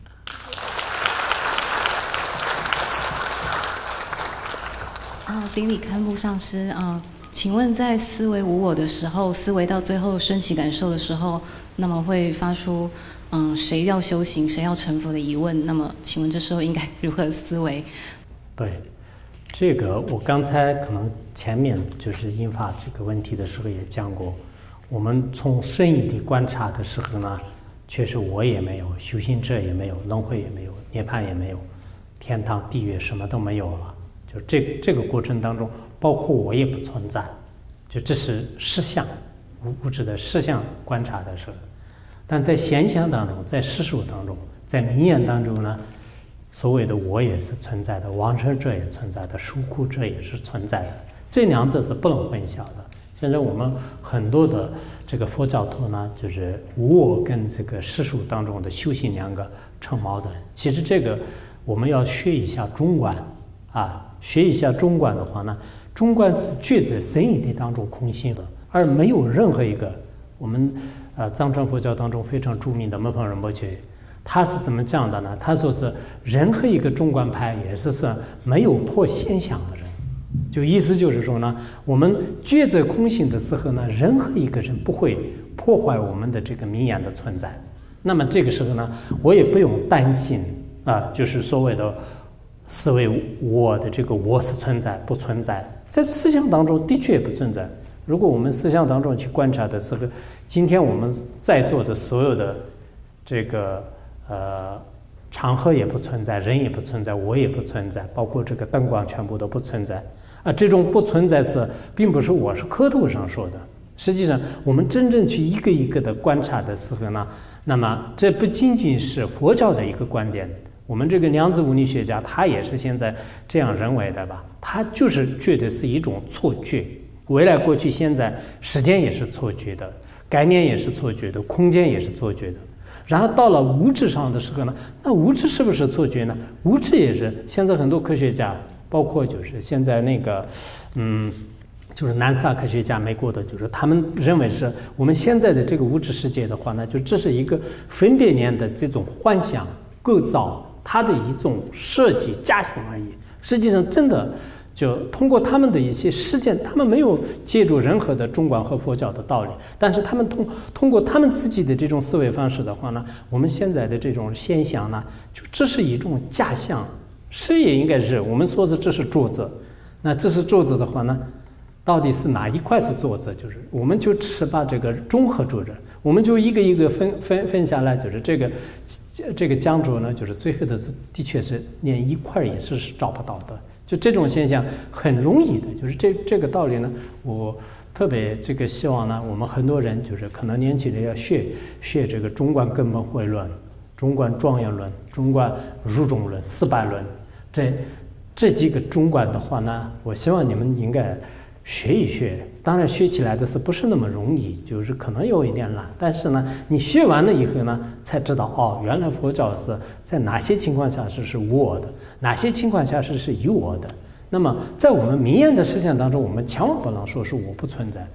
啊，顶礼堪布上师啊，请问在思维无我的时候，思维到最后升起感受的时候，那么会发出嗯谁要修行，谁要成佛的疑问？那么请问这时候应该如何思维？ 对，这个我刚才可能前面就是引发这个问题的时候也讲过，我们从深意的观察的时候呢，确实我也没有，修行者也没有，轮回也没有，涅槃也没有，天堂地狱什么都没有了。就这这个过程当中，包括我也不存在，就这是实相，无物质的实相观察的时候。但在现象当中，在世俗当中，在名言当中呢，所谓的我也是存在的，往生者也存在的，受苦者也是存在的，这两者是不能混淆的。现在我们很多的这个佛教徒呢，就是无我跟这个世俗当中的修行两个成矛盾。其实这个我们要学一下中观啊。学一下中观的话呢，中观是觉在深一地当中空性的，而没有任何一个我们呃藏传佛教当中非常著名的摩诃仁波切，他是怎么讲的呢？他说是任何一个中观派也是是没有破现象的人，就意思就是说呢，我们觉在空性的时候呢，任何一个人不会破坏我们的这个名言的存在。那么这个时候呢，我也不用担心啊，就是所谓的思维我的这个我是存在不存在，在思想当中的确不存在。如果我们思想当中去观察的时候，今天我们在座的所有的这个呃场合也不存在，人也不存在，我也不存在，包括这个灯光全部都不存在啊。这种不存在是并不是我是口头上说的，实际上我们真正去一个一个的观察的时候呢，那么这不仅仅是佛教的一个观点。我们这个量子物理学家他也是现在这样认为的吧，他就是觉得是一种错觉，未来过去现在时间也是错觉的，概念也是错觉的，空间也是错觉的。然后到了物质上的时候呢，那物质是不是错觉呢？物质也是，现在很多科学家，包括就是现在那个嗯就是南萨科学家，美国的，就是他们认为是我们现在的这个物质世界的话呢，就这是一个分别念的这种幻想构造，它的一种设计假想而已。实际上真的就通过他们的一些实践，他们没有借助任何的中观和佛教的道理，但是他们通通过他们自己的这种思维方式的话呢，我们现在的这种现象呢，就这是一种假象。是也应该是我们说的这是桌子，那这是桌子的话呢，到底是哪一块是桌子？就是我们就只是把这个综合桌子，我们就一个一个分分分下来，就是这个这个讲桌呢，就是最后的是的确是连一块也是是找不到的。就这种现象很容易的，就是这这个道理呢，我特别这个希望呢，我们很多人就是可能年轻人要学学这个中观根本慧论、中观庄严论、中观入中论、四百论，这这几个中观的话呢，我希望你们应该学一学。当然学起来的是不是那么容易，就是可能有一点难，但是呢，你学完了以后呢，才知道哦，原来佛教是在哪些情况下是是无我的，哪些情况下是是有我的。那么在我们名言的思想当中，我们千万不能说是我不存在。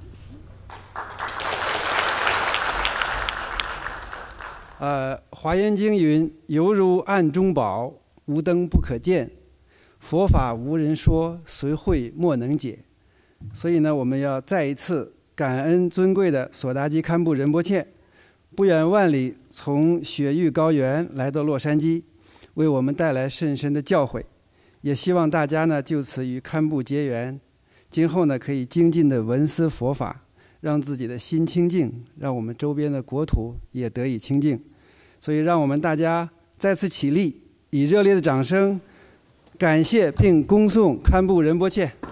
呃，《华严经》云：“犹如暗中宝，无灯不可见；佛法无人说，谁会莫能解。”所以呢，我们要再一次感恩尊贵的索达基堪布仁波切，不远万里从雪域高原来到洛杉矶，为我们带来甚深的教诲。也希望大家呢就此与堪布结缘，今后呢可以精进的闻思佛法，让自己的心清净，让我们周边的国土也得以清净。所以让我们大家再次起立，以热烈的掌声感谢并恭送堪布仁波切。